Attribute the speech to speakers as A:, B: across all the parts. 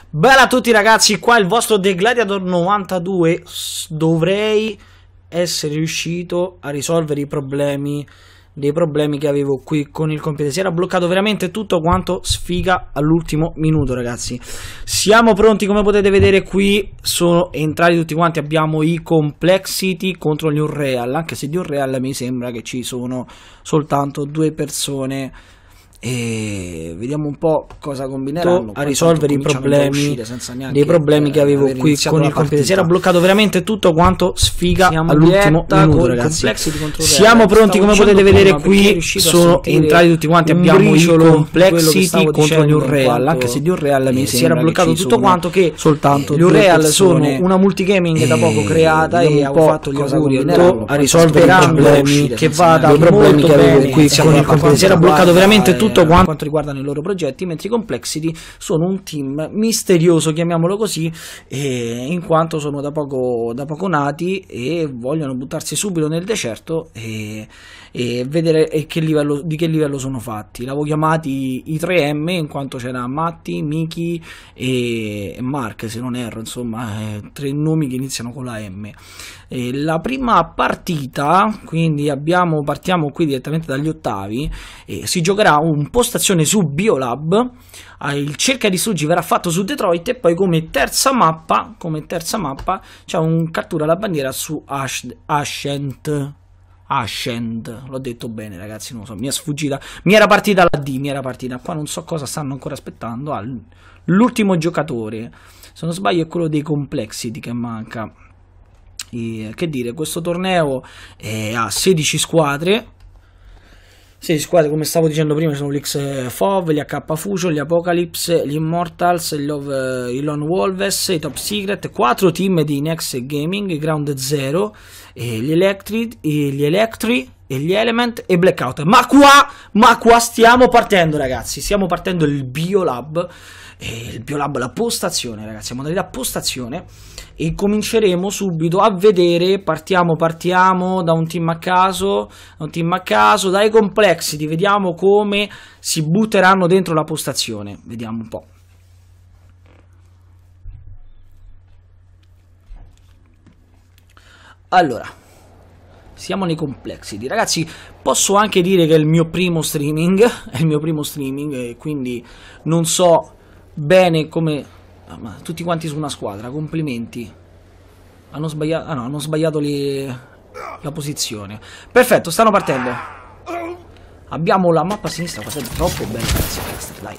A: Bella a tutti ragazzi, qua il vostro The Gladiator 92. Dovrei essere riuscito a risolvere i problemi che avevo qui con il computer. Si era bloccato veramente tutto quanto, sfiga all'ultimo minuto ragazzi. Siamo pronti, come potete vedere qui sono entrati tutti quanti. Abbiamo i Complexity contro gli Unreal, anche se di Unreal mi sembra che ci sono soltanto 2 persone. E vediamo un po' cosa combineranno a risolvere i problemi che avevo qui con il computer. Si era bloccato veramente tutto quanto, sfiga all'ultimo minuto ragazzi. Siamo pronti, come potete vedere qui sono entrati tutti quanti. Abbiamo i Complexity contro gli Unreal, anche se di Unreal mi sembra si era bloccato tutto quanto, che soltanto gli Unreal sono una multigaming da poco creata e ho fatto gli auguri a risolvere i problemi che vada molto bene qui con il computer. Si era bloccato veramente tutto quanto riguardano i loro progetti, mentre i Complexity sono un team misterioso, chiamiamolo così, in quanto sono da poco nati e vogliono buttarsi subito nel deserto e vedere di che livello sono fatti. L'avevo chiamati i 3M in quanto c'era Matti, Miki e Mark, se non erro, insomma 3 nomi che iniziano con la M. La prima partita, quindi partiamo qui direttamente dagli ottavi, si giocherà un postazione su Biolab, il cerca di distruggi verrà fatto su Detroit e poi come terza mappa c'è un cattura la bandiera su Ascent, l'ho detto bene ragazzi, non lo so, mi è sfuggita, mi era partita la D, qua non so cosa stanno ancora aspettando. L'ultimo giocatore, se non sbaglio, è quello dei Complexity che manca. Che dire, questo torneo ha 16 squadre, come stavo dicendo prima. Sono gli X-FOV, gli H Fusion, gli Apocalypse, gli Immortals, i Lone Wolves, i Top Secret, 4 team di Next Gaming, Ground Zero, gli Electri, e gli Element e Blackout. Ma qua stiamo partendo ragazzi, stiamo partendo il Biolab, la postazione ragazzi, modalità postazione, e cominceremo subito a vedere. Partiamo da un team a caso, dai Complexity, vediamo come si butteranno dentro la postazione, vediamo un po'. Allora, siamo nei Complexity ragazzi. Posso anche dire che è il mio primo streaming, e quindi non so bene come... ma tutti quanti su una squadra, complimenti. Hanno sbagliato la posizione. Perfetto, stanno partendo. Abbiamo la mappa a sinistra, questa è troppo bella ragazzi. Dai.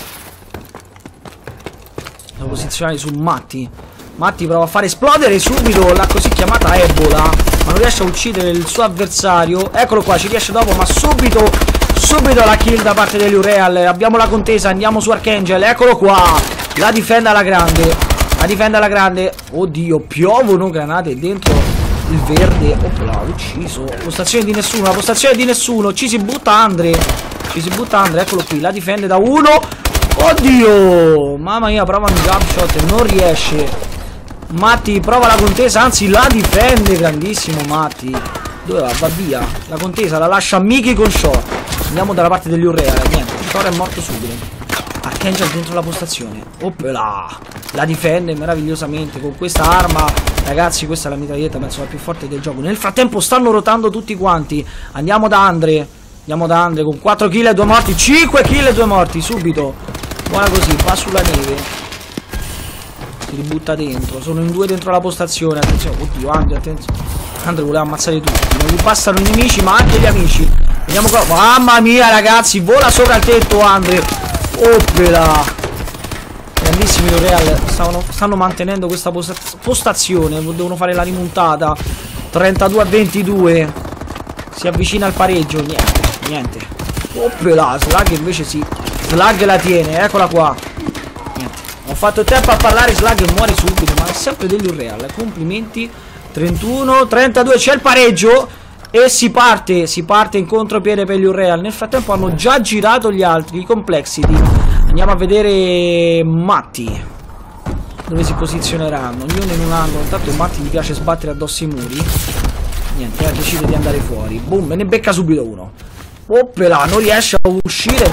A: Da posizionare su Matti prova a fare esplodere subito la così chiamata Ebola, ma non riesce a uccidere il suo avversario. Eccolo qua, ci riesce dopo, ma subito la kill da parte degli Unreal. Abbiamo la contesa, andiamo su Archangel, eccolo qua, la difende alla grande, oddio, piovono granate dentro il verde. Opla, ucciso. Postazione di nessuno, ci si butta Andre, eccolo qui, la difende da 1. Oddio, mamma mia, prova un jump shot e non riesce. Matti prova la contesa, anzi la difende, grandissimo Matti. Dove va? Va via. La contesa la lascia Miki con shot. Andiamo dalla parte degli Unreal, niente, Thor è morto subito. Archangel dentro la postazione. Opla, la difende meravigliosamente con questa arma. Ragazzi, questa è la mitraglietta, penso la più forte del gioco. Nel frattempo stanno rotando tutti quanti. Andiamo da Andre con 4 kill e 2 morti. 5 kill e 2 morti subito. Buona così, va sulla neve, si ributta dentro. Sono in 2 dentro la postazione. Attenzione, oddio, Andre voleva ammazzare tutti. Non gli passano i nemici ma anche gli amici. Vediamo qua, mamma mia ragazzi, vola sopra il tetto Andre. Opera, grandissimi Real, stanno mantenendo questa postazione, devono fare la rimontata. 32-22, si avvicina al pareggio, niente. Opera, Slag invece Slag la tiene, eccola qua. Niente, ho fatto il tempo a parlare, Slag muore subito, ma è sempre degli Unreal, complimenti. 31-32, c'è il pareggio e si parte in contropiede per gli Unreal. Nel frattempo hanno già girato gli altri, i Complexity. Andiamo a vedere Matti dove si posizioneranno, ognuno in un angolo. Intanto Matti gli piace sbattere addosso i muri. Niente, decide di andare fuori. Boom, me ne becca subito uno. Oppela, non riesce a uscire da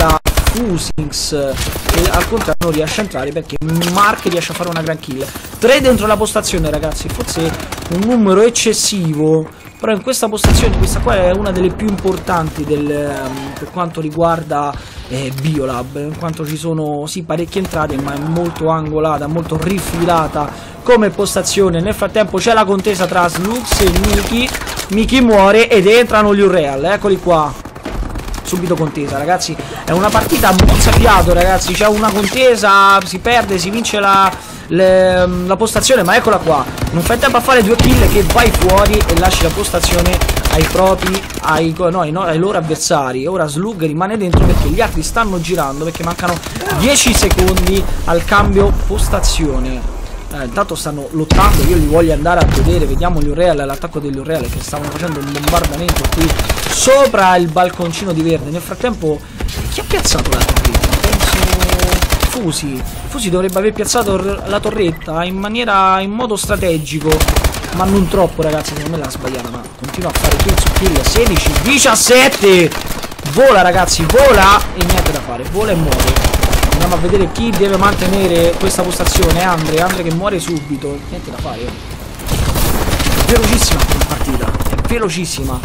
A: Fusings, e al contrario non riesce a entrare perché Mark riesce a fare una gran kill. 3 dentro la postazione, ragazzi, forse un numero eccessivo, però in questa postazione, questa qua è una delle più importanti per quanto riguarda Biolab, in quanto ci sono sì parecchie entrate, ma è molto angolata, molto rifilata come postazione. Nel frattempo c'è la contesa tra Slugs e Miki. Miki muore ed entrano gli Unreal, eccoli qua. Subito contesa, ragazzi, è una partita a mozzafiato, ragazzi, c'è una contesa, si perde, si vince la postazione, ma eccola qua. Non fai tempo a fare 2 kill che vai fuori e lasci la postazione ai loro avversari. Ora Slug rimane dentro perché gli altri stanno girando, perché mancano 10 secondi al cambio postazione. Intanto stanno lottando, io li voglio andare a vedere. Vediamo gli Unreal, l'attacco degli Unreal che stavano facendo un bombardamento qui sopra il balconcino di verde. Nel frattempo chi ha piazzato la torretta? Penso Fusi dovrebbe aver piazzato la torretta in modo strategico, ma non troppo, ragazzi, secondo me l'ha sbagliata, ma continua a fare kill su kill. 16, 17, vola, ragazzi, vola, e niente da fare, vola e muore. Andiamo a vedere chi deve mantenere questa postazione. Andre che muore subito. Niente da fare. È velocissima questa partita. È velocissima.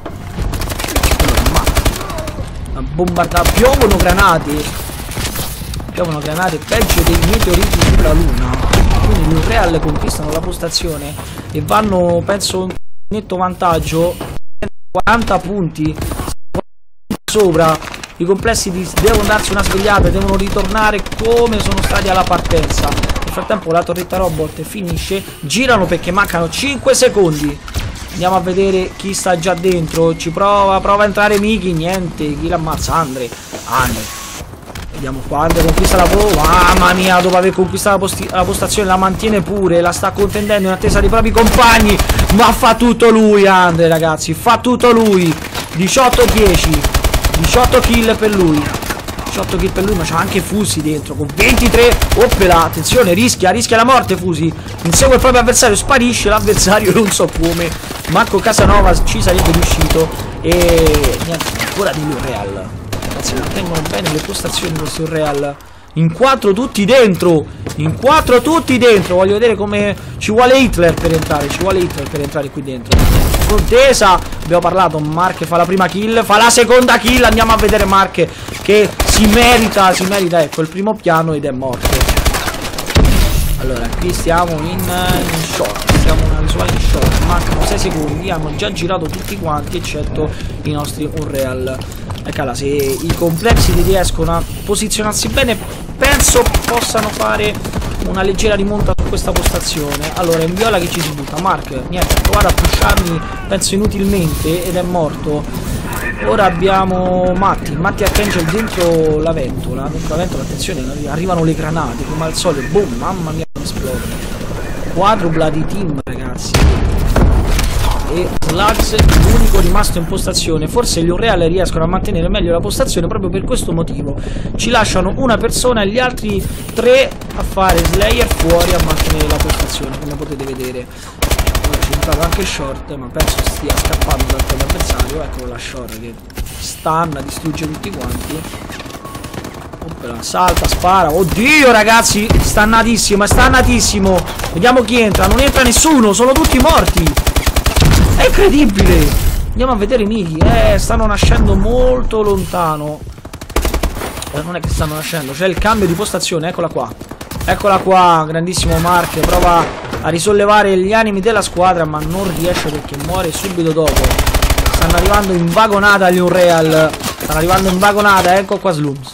A: Allora, bombardata. Piovono granate. Peggio dei meteoriti sulla luna. Quindi gli Unreal conquistano la postazione e vanno, penso, in netto vantaggio. 40 punti sopra. I complessi devono darsi una svegliata, devono ritornare come sono stati alla partenza. Nel frattempo la torretta robot finisce, girano perché mancano 5 secondi. Andiamo a vedere chi sta già dentro. Ci prova a entrare Miki, niente. Chi l'ammazza? Andre. Vediamo qua, Andre conquista la mamma mia, dopo aver conquistato la postazione la mantiene pure, la sta contendendo in attesa dei propri compagni. Ma fa tutto lui Andre, ragazzi, fa tutto lui. 18-10. 18 kill per lui. 18 kill per lui, ma c'ha anche Fusi dentro con 23. Oppela, attenzione, rischia la morte Fusi. Insegue il proprio avversario, sparisce l'avversario, non so come. Manco Casanova ci sarebbe riuscito. E niente, ancora degli Unreal. Ragazzi, mantengono bene le postazioni questi Unreal. In 4 tutti dentro. Voglio vedere come ci vuole Hitler per entrare qui dentro. Contesa, abbiamo parlato. Mark fa la prima kill, fa la seconda kill. Andiamo a vedere Mark che si merita, ecco, il primo piano ed è morto. Allora, qui stiamo in short. Siamo una visuale in short. Mancano 6 secondi. Hanno già girato tutti quanti, eccetto i nostri Unreal. Eccola, se i complexi riescono a posizionarsi bene, penso possano fare una leggera rimonta su questa postazione. Allora, in viola che ci si butta. Mark, niente, ha provato a pusharmi, penso inutilmente, ed è morto. Ora abbiamo Matti Archangel dentro la ventola. Attenzione, arrivano le granate, come al solito. Boom, mamma mia, esplode. Quadrupla di team, ragazzi. E Slugs, l'unico rimasto in postazione. Forse gli Unreal riescono a mantenere meglio la postazione proprio per questo motivo. Ci lasciano una persona e gli altri 3 a fare Slayer fuori a mantenere la postazione, come potete vedere. Ora c'è entrato anche short, ma penso stia scappando dal proprio avversario. Eccolo la short che stanna, distrugge tutti quanti. Oppela, salta, spara. Oddio, ragazzi, stannatissimo. Vediamo chi entra. Non entra nessuno, sono tutti morti. È incredibile. Andiamo a vedere Miki. Stanno nascendo molto lontano. Non è che stanno nascendo, c'è il cambio di postazione. Eccola qua, grandissimo Mark. Prova a risollevare gli animi della squadra, ma non riesce perché muore subito dopo. Stanno arrivando in vagonata gli Unreal. Ecco qua Slums.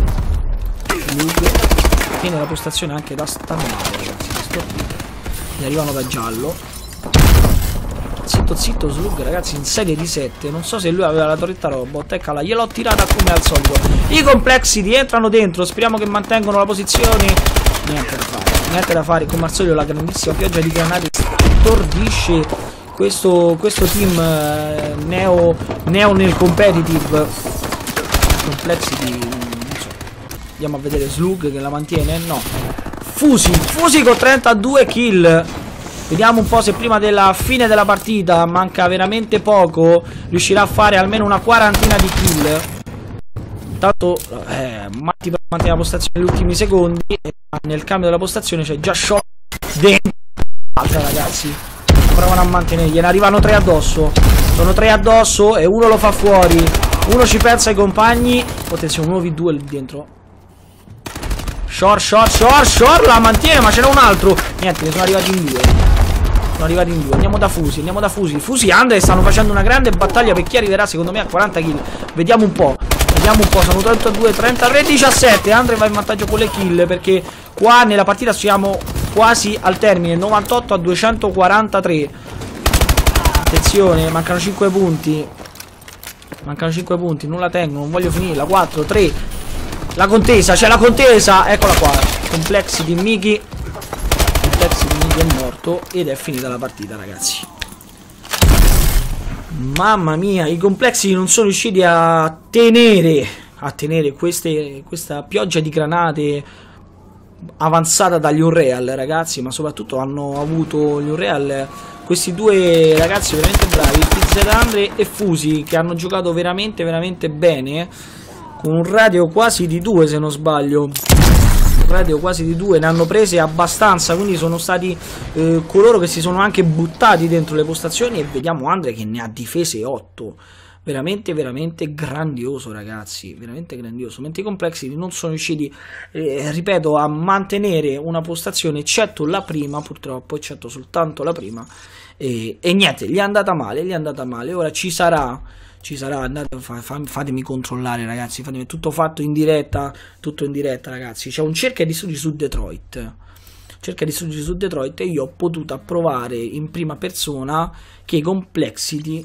A: Tiene la postazione anche da stannato, ragazzi. Gli arrivano da giallo. Zitto Slug, ragazzi, in serie di 7. Non so se lui aveva la torretta robot. Eccola, gliel'ho tirata come al solito. I complexity entrano dentro. Speriamo che mantengano la posizione. Niente da fare. Come al solito la grandissima pioggia di granate stordisce questo team neo nel competitive. Complexity, non so. Andiamo a vedere Slug che la mantiene. No. Fusi con 32 kill. Vediamo un po' se prima della fine della partita, manca veramente poco, riuscirà a fare almeno una quarantina di kill. Tanto Matti per mantenere la postazione negli ultimi secondi, e nel cambio della postazione c'è già shot dentro. Altra, ragazzi, provano a mantenere, gliene arrivano 3 addosso. Sono 3 addosso e uno lo fa fuori. Uno ci pensa ai compagni. Attenzione, 1v2 lì dentro. Short, la mantiene, ma ce n'è un altro. Niente, ne sono arrivati in 2. Andiamo da Fusi. Fusi e Andre stanno facendo una grande battaglia per chi arriverà secondo me a 40 kill. Vediamo un po'. Sono 32, 33, 17. Andre va in vantaggio con le kill, perché qua nella partita siamo quasi al termine. 98 a 243. Attenzione, mancano 5 punti. Non la tengo, non voglio finirla. 4, 3. La contesa, c'è la contesa. Eccola qua. Complexity Miki è morto ed è finita la partita, ragazzi. Mamma mia, i complexi non sono riusciti a tenere questa pioggia di granate avanzata dagli Unreal, ragazzi, ma soprattutto hanno avuto gli Unreal questi due ragazzi veramente bravi, PZ Andre e Fusi, che hanno giocato veramente bene, con un radio quasi di 2 se non sbaglio. Ne hanno prese abbastanza, quindi sono stati coloro che si sono anche buttati dentro le postazioni, e vediamo Andre che ne ha difese 8. Veramente grandioso, ragazzi, veramente grandioso. Mentre i complexi non sono riusciti, ripeto, a mantenere una postazione, eccetto la prima, purtroppo, eccetto soltanto la prima, e niente, gli è andata male. Ora ci sarà, andate, fatemi controllare, ragazzi, tutto fatto in diretta, ragazzi. C'è un cerca di studi su Detroit, e io ho potuto approvare in prima persona che i complexity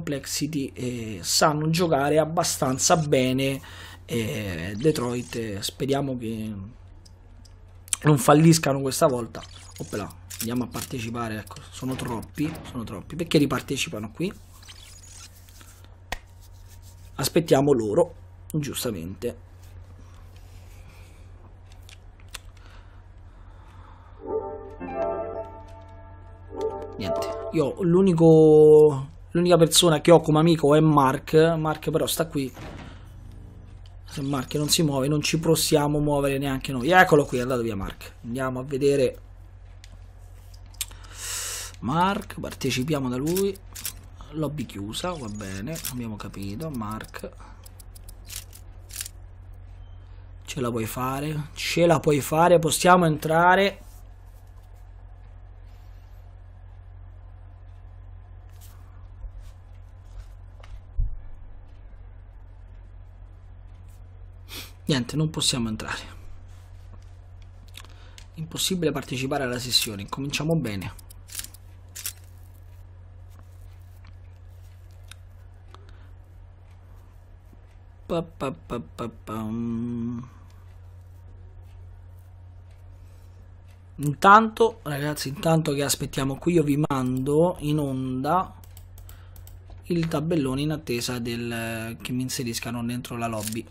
A: sanno giocare abbastanza bene. Detroit, speriamo che non falliscano questa volta. Oppela, andiamo a partecipare, ecco, sono troppi, perché ripartecipano qui? Aspettiamo loro, giustamente. Niente, io l'unica persona che ho come amico è Mark però sta qui. Se Mark non si muove non ci possiamo muovere neanche noi. Eccolo qui, è andato via Mark. Andiamo a vedere Mark, partecipiamo da lui. Lobby chiusa, va bene, abbiamo capito. Mark, ce la puoi fare, possiamo entrare. Niente, non possiamo entrare. Impossibile partecipare alla sessione. Cominciamo bene. Intanto, ragazzi, intanto che aspettiamo qui, io vi mando in onda il tabellone in attesa che mi inseriscano dentro la lobby.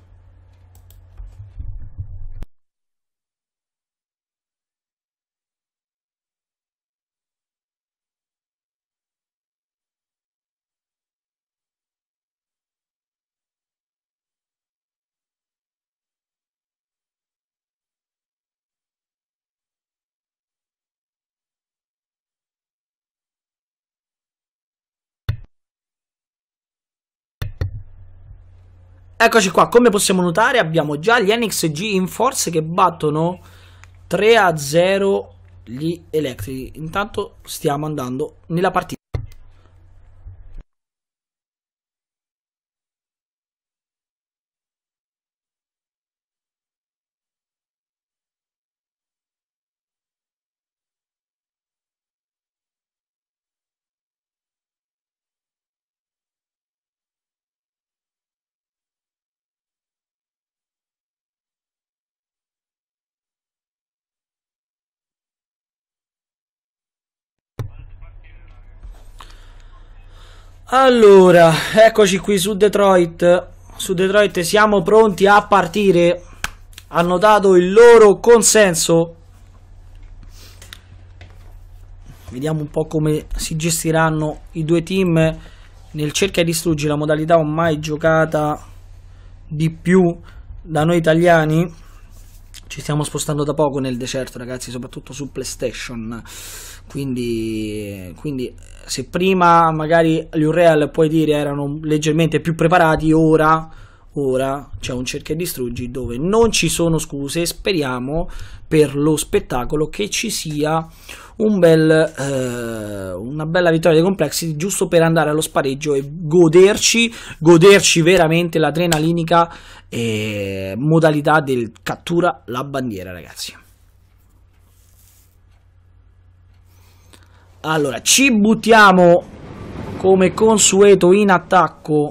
A: Eccoci qua, come possiamo notare abbiamo già gli NXG in force che battono 3-0 gli Electric. Intanto stiamo andando nella partita. Allora, eccoci qui su Detroit. Su Detroit siamo pronti a partire. Hanno dato il loro consenso. Vediamo un po' come si gestiranno i due team nel cerca e distruggi, la modalità ormai giocata di più da noi italiani. Ci stiamo spostando da poco nel deserto, ragazzi, soprattutto su PlayStation. Quindi se prima magari gli Unreal, puoi dire, erano leggermente più preparati, ora c'è un cerca e distruggi dove non ci sono scuse. Speriamo per lo spettacolo che ci sia una bella vittoria dei Complexity, giusto per andare allo spareggio e goderci veramente l'adrenalinica modalità del cattura la bandiera, ragazzi. Allora, ci buttiamo come consueto in attacco.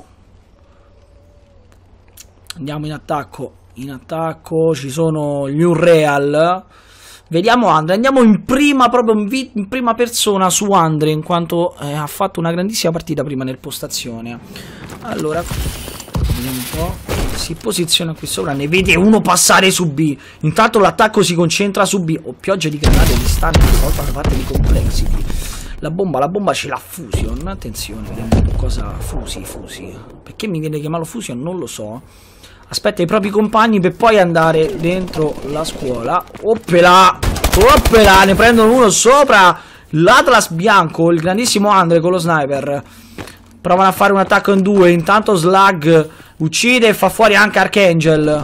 A: Andiamo in attacco, ci sono gli Unreal. Vediamo Andre, andiamo in prima, proprio in prima persona su Andre, in quanto ha fatto una grandissima partita prima nel postazione. Allora, vediamo un po'. Si posiziona qui sopra, ne vede uno passare su B. Intanto l'attacco si concentra su B. Pioggia di granate distanti, stavolta da parte di Complexity. La bomba ce l'ha Fusion. Attenzione, vediamo cosa. Fusi. Perché mi viene chiamato Fusion? Non lo so. Aspetta i propri compagni per poi andare dentro la scuola. Oppela, ne prendono uno sopra l'Atlas bianco, il grandissimo Andre con lo sniper. Provano a fare un attacco in due. Intanto Slug uccide e fa fuori anche Archangel.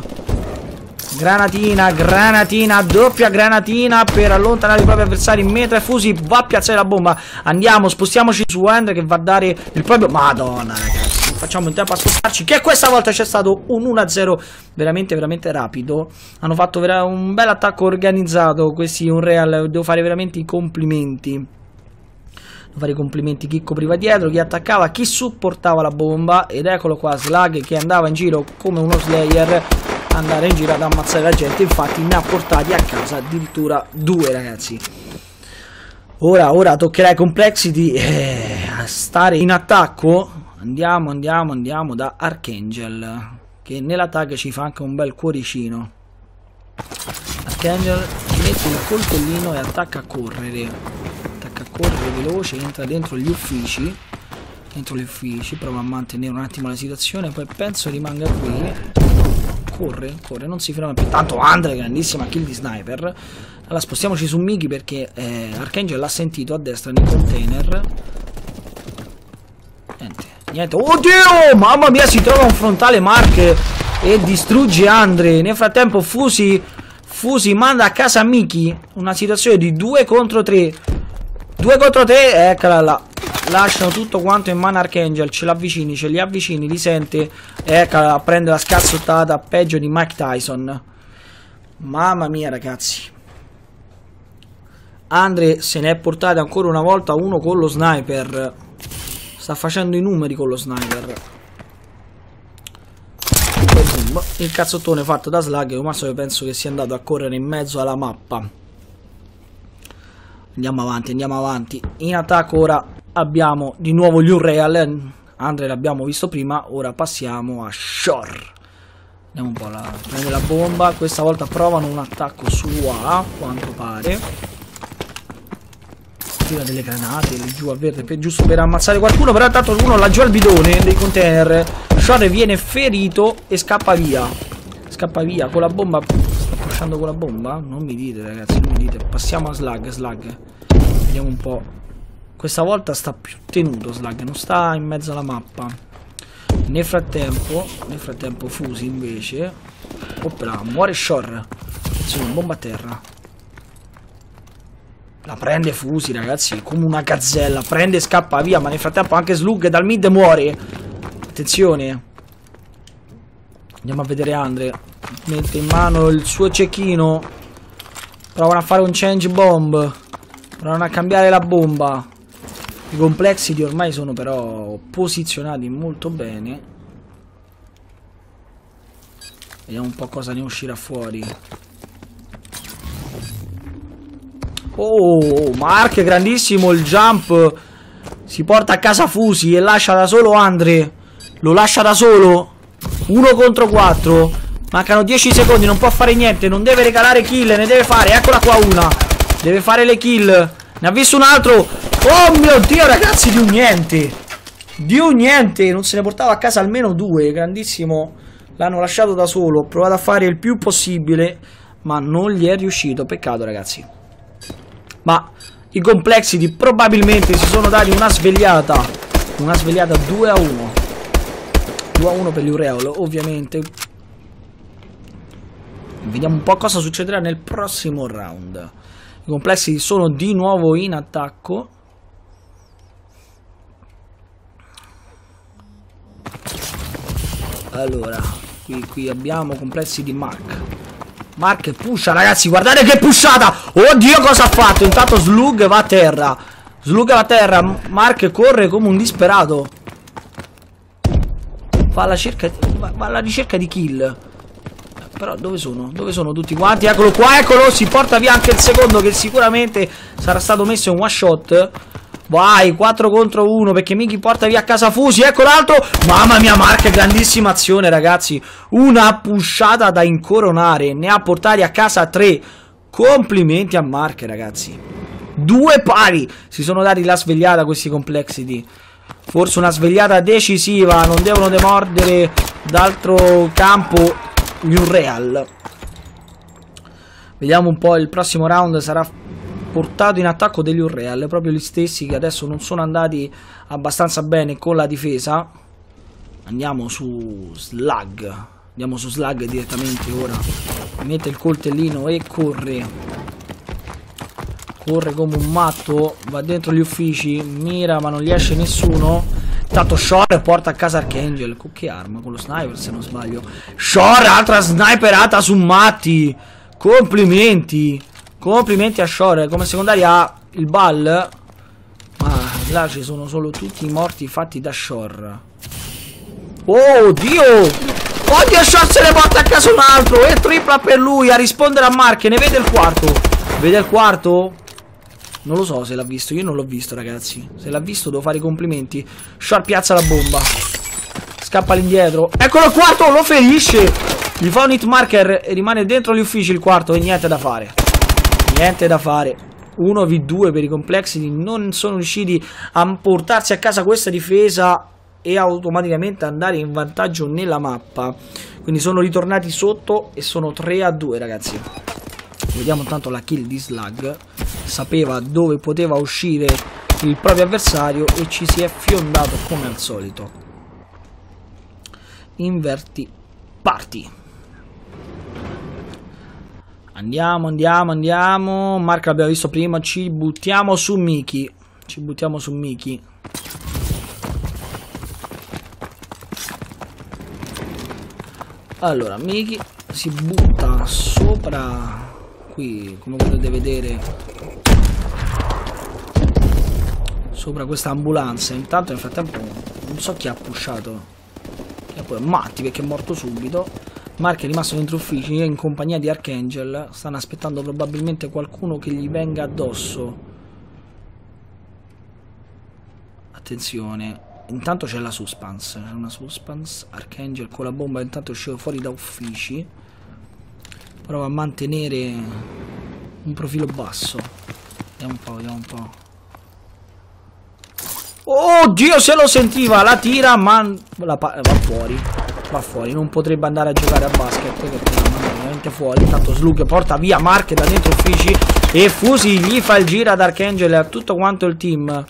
A: Granatina, doppia granatina per allontanare i propri avversari. Mentre Fusi va a piazzare la bomba. Andiamo, spostiamoci su Andre che va a dare il proprio... Madonna, ragazzi, facciamo in tempo a spostarci, che questa volta c'è stato un 1-0 veramente rapido. Hanno fatto un bel attacco organizzato questi Unreal. Devo fare veramente i complimenti. Chi copriva dietro, chi attaccava, chi supportava la bomba. Ed eccolo qua Slug che andava in giro come uno Slayer, andare in giro ad ammazzare la gente. Infatti ne ha portati a casa addirittura 2, ragazzi. Ora toccherà ai Complexity a stare in attacco. Andiamo da Archangel, che nella tag ci fa anche un bel cuoricino. Archangel mette il coltellino e attacca a correre veloce, entra dentro gli uffici, prova a mantenere un attimo la situazione, poi penso rimanga qui. Corre, non si ferma più. Tanto Andre, grandissima kill di sniper. Allora spostiamoci su Miki perché Archangel l'ha sentito a destra nei container. Niente. Oddio, mamma mia, si trova un frontale Mark e distrugge Andre. Nel frattempo Fusi manda a casa Miki. Una situazione di 2 contro 3. Eccola là. Lasciano tutto quanto in mano Archangel. Ce li avvicini, li sente. Eccola là, prende la scazzottata peggio di Mike Tyson. Mamma mia, ragazzi. Andre se ne è portato ancora una volta uno con lo sniper. Sta facendo i numeri con lo sniper. Il cazzottone fatto da Slug. Ma io penso che sia andato a correre in mezzo alla mappa. Andiamo avanti. In attacco ora abbiamo di nuovo gli Unreal. Andre l'abbiamo visto prima. Ora passiamo a Shore. Andiamo un po' a prendere la bomba. Questa volta provano un attacco su A, quanto pare. Tira delle granate giù a verde giusto per ammazzare qualcuno. Però intanto uno là giù al bidone dei container. Shore viene ferito e scappa via con la bomba. Sta pushando con la bomba? Non mi dite, ragazzi, non mi dite. Passiamo a Slug. Vediamo un po'. Questa volta sta più tenuto Slug, non sta in mezzo alla mappa. Nel frattempo Fusi invece. Oppla, muore Shore. Attenzione, bomba a terra. La prende Fusi, ragazzi, come una gazzella. Prende e scappa via, ma nel frattempo anche Slug dal mid muore. Attenzione. Andiamo a vedere Andre. Mette in mano il suo cecchino. Provano a fare un change bomb. Provano a cambiare la bomba. I Complexity ormai sono però posizionati molto bene. Vediamo un po' cosa ne uscirà fuori. Oh, Mark, grandissimo il jump. Si porta a casa Fusi e lascia da solo Andre. Lo lascia da solo. 1 contro 4. Mancano 10 secondi, non può fare niente. Non deve regalare kill, ne deve fare. Eccola qua una. Deve fare le kill. Ne ha visto un altro. Oh mio Dio, ragazzi, di un niente. Non se ne portava a casa almeno 2. Grandissimo L'hanno lasciato da solo. Ho provato a fare il più possibile, ma non gli è riuscito. Peccato, ragazzi. Ma i Complexity probabilmente si sono dati una svegliata. Una svegliata 2-1. 2-1 per gli Ureal, ovviamente. Vediamo un po' cosa succederà nel prossimo round. I Complexity sono di nuovo in attacco. Allora, qui abbiamo Complexity di Mark. Mark pusha, ragazzi, guardate che pushata! Oddio, cosa ha fatto? Intanto Slug va a terra. Slug va a terra. Mark corre come un disperato. Va alla ricerca di kill. Però dove sono? Dove sono tutti quanti? Eccolo qua, eccolo! Si porta via anche il secondo, che sicuramente sarà stato messo in one shot. Vai, 4 contro 1, perché Miki porta via a casa Fusi. Ecco l'altro. Mamma mia, Mark, grandissima azione, ragazzi. Una pushata da incoronare. Ne ha portati a casa 3. Complimenti a Mark, ragazzi. 2 pari. Si sono dati la svegliata questi Complexity. Forse una svegliata decisiva. Non devono demordere d'altro campo gli Unreal. Vediamo un po'. Il prossimo round sarà portato in attacco degli Unreal, proprio gli stessi che adesso non sono andati abbastanza bene con la difesa. Andiamo su Slug. Andiamo su Slug direttamente ora. Mette il coltellino e corre. Corre come un matto. Va dentro gli uffici. Mira ma non gli esce nessuno. Intanto Shore porta a casa Archangel. Con che arma? Con lo sniper, se non sbaglio. Shore, altra sniperata su Matti. Complimenti. Complimenti a Shore. Come secondaria ha il Ball. Ma là ci sono solo tutti i morti fatti da Shore. Oh Dio. Oddio, Shore se ne porta a casa un altro. E tripla per lui a rispondere a Mark. Ne vede il quarto. Vede il quarto? Non lo so se l'ha visto. Io non l'ho visto, ragazzi. Se l'ha visto devo fare i complimenti. Shore piazza la bomba. Scappa all'indietro. Eccolo il quarto. Lo ferisce. Gli fa un hit marker e rimane dentro gli uffici il quarto. E niente da fare. Niente da fare. 1v2 per i Complexity. Non sono riusciti a portarsi a casa questa difesa e automaticamente andare in vantaggio nella mappa. Quindi sono ritornati sotto e sono 3-2, ragazzi. Vediamo intanto la kill di Slug. Sapeva dove poteva uscire il proprio avversario e ci si è fiondato come al solito. Inverti party. Andiamo, andiamo, andiamo. Mark l'abbiamo visto prima. Ci buttiamo su Miki. Ci buttiamo su Miki. Allora, Miki si butta sopra. Qui, come potete vedere, sopra questa ambulanza. Intanto nel frattempo non so chi ha pushato. Matti, perché è morto subito. Mark è rimasto dentro uffici in compagnia di Archangel. Stanno aspettando probabilmente qualcuno che gli venga addosso. Attenzione. Intanto c'è la suspense. C'è una suspense. Archangel con la bomba intanto è uscito fuori da uffici. Prova a mantenere un profilo basso. Vediamo un po', vediamo un po'. Oh Dio, se lo sentiva. La tira ma va fuori. Va fuori, non potrebbe andare a giocare a basket perché è veramente fuori. Intanto Slug porta via Mark da dentro uffici e Fusi gli fa il giro ad Archangel e a tutto quanto il team.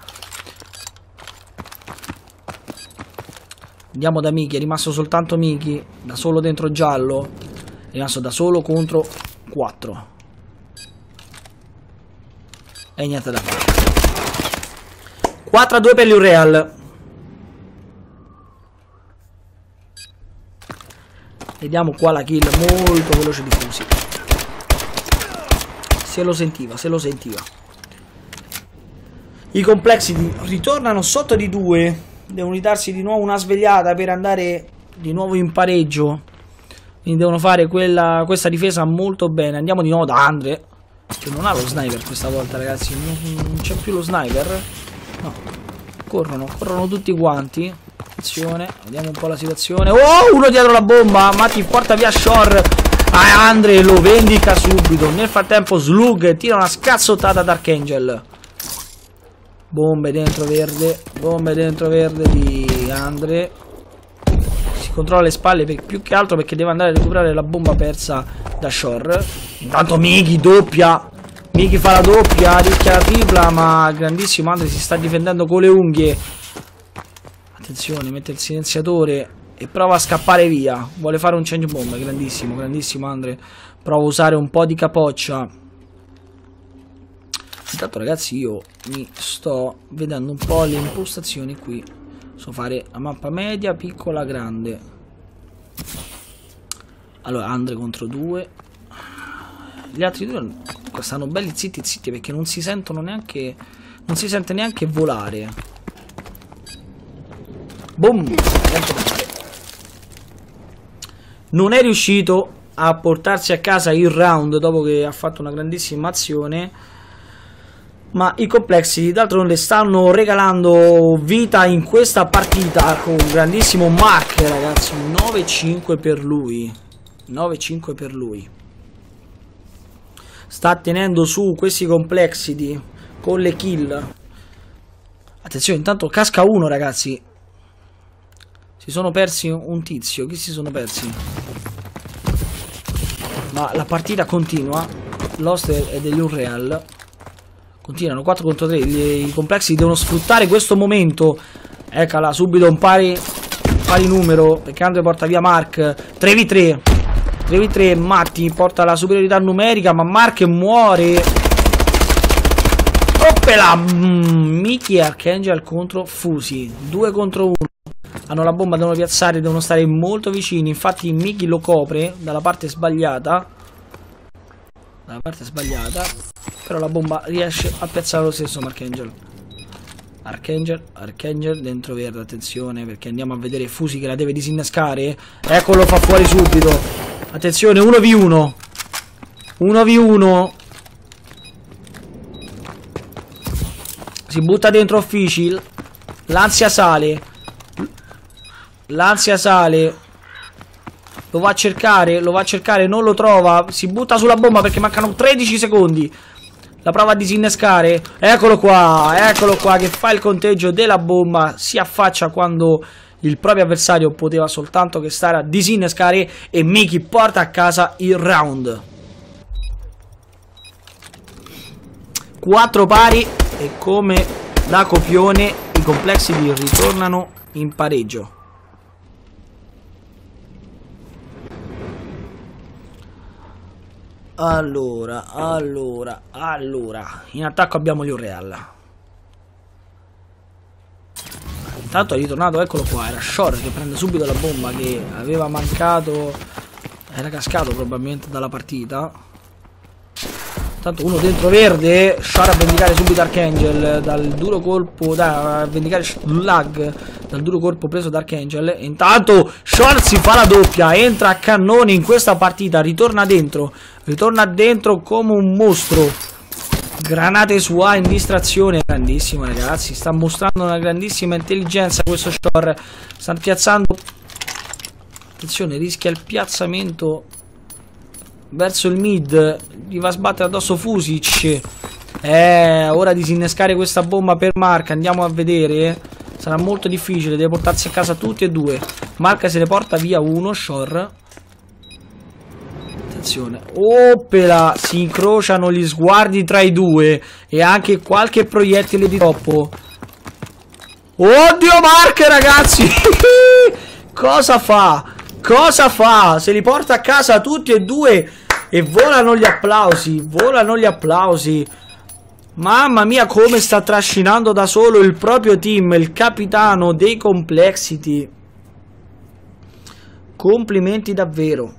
A: Andiamo da Miki, è rimasto soltanto Miki, da solo dentro giallo, è rimasto da solo contro 4. E niente da fare. 4-2 per gli Unreal. Vediamo qua la kill molto veloce di Fusi. Se lo sentiva, se lo sentiva. I Complexity ritornano sotto di 2. Devono darsi di nuovo una svegliata per andare di nuovo in pareggio. Quindi devono fare questa difesa molto bene. Andiamo di nuovo da Andre, che non ha lo sniper questa volta, ragazzi. Non c'è più lo sniper. No. Corrono tutti quanti. Attenzione, vediamo un po' la situazione. Oh, uno dietro la bomba. Matti porta via Shore. Andre lo vendica subito. Nel frattempo Slug tira una scazzottata ad Archangel. Bombe dentro verde. Bombe dentro verde di Andre. Si controlla le spalle più che altro perché deve andare a recuperare la bomba persa da Shore. Intanto Miki doppia. Miki fa la doppia, rischia la tripla, ma grandissimo Andre si sta difendendo con le unghie. Attenzione, mette il silenziatore e prova a scappare via. Vuole fare un change bomb, grandissimo, grandissimo Andre. Prova a usare un po' di capoccia. Intanto ragazzi io mi sto vedendo un po' le impostazioni qui. So fare la mappa media, piccola, grande. Allora Andre contro 2. Gli altri due comunque stanno belli zitti perché non si sentono neanche. Non si sente neanche volare. Boom! Non è riuscito a portarsi a casa il round dopo che ha fatto una grandissima azione. Ma i complexi d'altronde stanno regalando vita in questa partita con un grandissimo Mark, ragazzi. 9-5 per lui. 9-5 per lui. Sta tenendo su questi complexity con le kill. Attenzione, intanto casca uno, ragazzi. Si sono persi un tizio. Chi si sono persi? Ma la partita continua. Lost è degli Unreal. Continuano 4 contro 3. I complexi devono sfruttare questo momento. Eccola, subito un pari numero. Perché Andre porta via Mark. 3v3. 3v3, Matti porta la superiorità numerica, ma Mark muore. Oppela! Miki e Archangel contro Fusi. 2 contro 1. Hanno la bomba, devono piazzare, devono stare molto vicini. Infatti Miki lo copre dalla parte sbagliata. Dalla parte sbagliata. Però la bomba riesce a piazzare lo stesso Archangel. Archangel dentro verde, attenzione, perché andiamo a vedere Fusi che la deve disinnescare. Eccolo, fa fuori subito. Attenzione, 1v1. 1v1. Si butta dentro Uffici. L'ansia sale. L'ansia sale. Lo va a cercare, non lo trova. Si butta sulla bomba perché mancano 13 secondi. La prova a disinnescare. Eccolo qua che fa il conteggio della bomba. Si affaccia quando il proprio avversario poteva soltanto che stare a disinnescare. E Miki porta a casa il round. 4 pari. E come da copione i complexi ritornano in pareggio. Allora. In attacco abbiamo gli Unreal. Intanto è ritornato, eccolo qua. Era Shore che prende subito la bomba che aveva mancato. Era cascato probabilmente dalla partita. Intanto uno dentro verde. Shore a vendicare subito Archangel dal duro colpo. A vendicare Lag dal duro colpo preso da Archangel. Intanto Shore si fa la doppia. Entra a cannone in questa partita. Ritorna dentro come un mostro. Granate su A in distrazione. Grandissimo, ragazzi. Sta mostrando una grandissima intelligenza questo Shore. Sta piazzando. Attenzione, rischia il piazzamento verso il mid. Gli va a sbattere addosso Fusic. Ora disinnescare questa bomba per Mark. Andiamo a vedere. Sarà molto difficile. Deve portarsi a casa tutti e due. Mark se ne porta via uno. Shore. Attenzione. Oppela. Si incrociano gli sguardi tra i due. E anche qualche proiettile di troppo. Oddio Mark, ragazzi. Cosa fa? Cosa fa? Se li porta a casa tutti e due. E volano gli applausi. Volano gli applausi. Mamma mia come sta trascinando da solo il proprio team. Il capitano dei complexity. Complimenti davvero.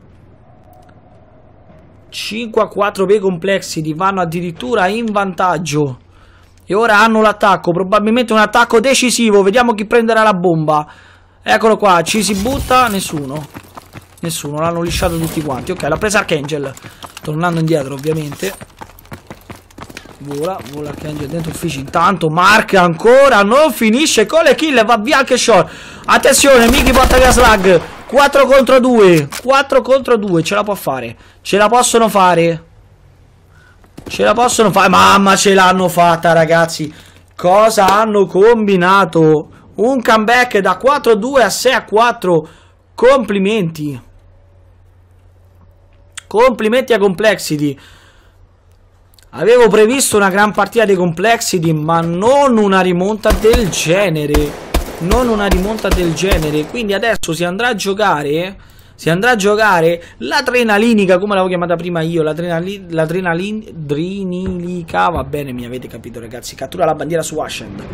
A: 5-4 per i complexity. Vanno addirittura in vantaggio. E ora hanno l'attacco. Probabilmente un attacco decisivo. Vediamo chi prenderà la bomba. Eccolo qua. Ci si butta. Nessuno. L'hanno lisciato tutti quanti. Ok, l'ha presa Archangel. Tornando indietro ovviamente. Vola Archangel dentro Uffici. Intanto Mark ancora non finisce con le kill. Va via anche Shore. Attenzione, Miki porta via Slag. 4 contro 2. 4 contro 2. Ce la può fare. Ce la possono fare. Mamma, ce l'hanno fatta, ragazzi. Cosa hanno combinato? Un comeback da 4-2 a 6-4 Complimenti. Complimenti a Complexity. Avevo previsto una gran partita di Complexity, ma non una rimonta del genere. Non una rimonta del genere. Quindi adesso si andrà a giocare. Si andrà a giocare l'adrenalinica, come l'avevo chiamata prima io. L'adrenalinica. Va bene, mi avete capito, ragazzi. Cattura la bandiera su Ascend.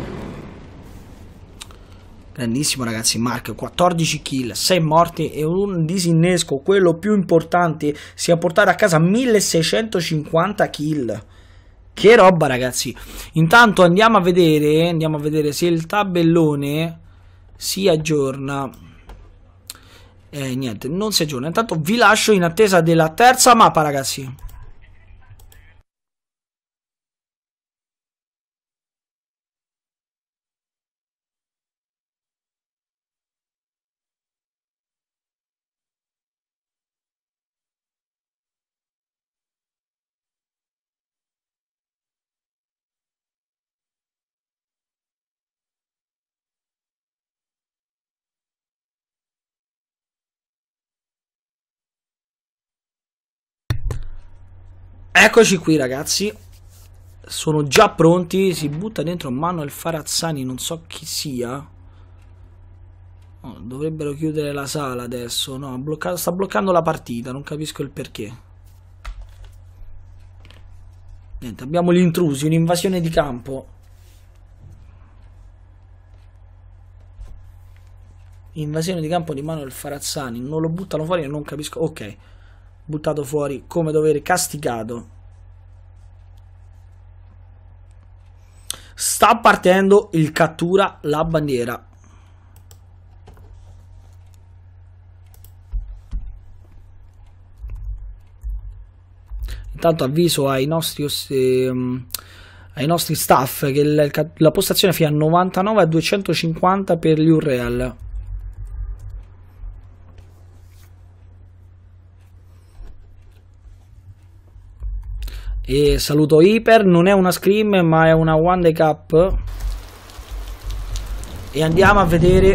A: Grandissimo, ragazzi. Mark, 14 kill, 6 morti e un disinnesco. Quello più importante, si è portato a casa 1650 kill. Che roba, ragazzi. Intanto andiamo a vedere se il tabellone si aggiorna. Niente, non si aggiorna. Intanto vi lascio in attesa della terza mappa, ragazzi. Eccoci qui, ragazzi. Sono già pronti. Si butta dentro Manuel Farazzani. Non so chi sia. Oh, dovrebbero chiudere la sala adesso. No, sta bloccando la partita. Non capisco il perché. Niente, abbiamo gli intrusi. Un'invasione di campo. Invasione di campo di Manuel Farazzani. Non lo buttano fuori e non capisco. Ok. Buttato fuori come dovere, castigato. Sta partendo il cattura la bandiera. Intanto avviso ai nostri staff che la postazione fino a 99 a 250 per gli Urreal. E saluto Hyper, non è una scrim ma è una One Day Cup. E andiamo a vedere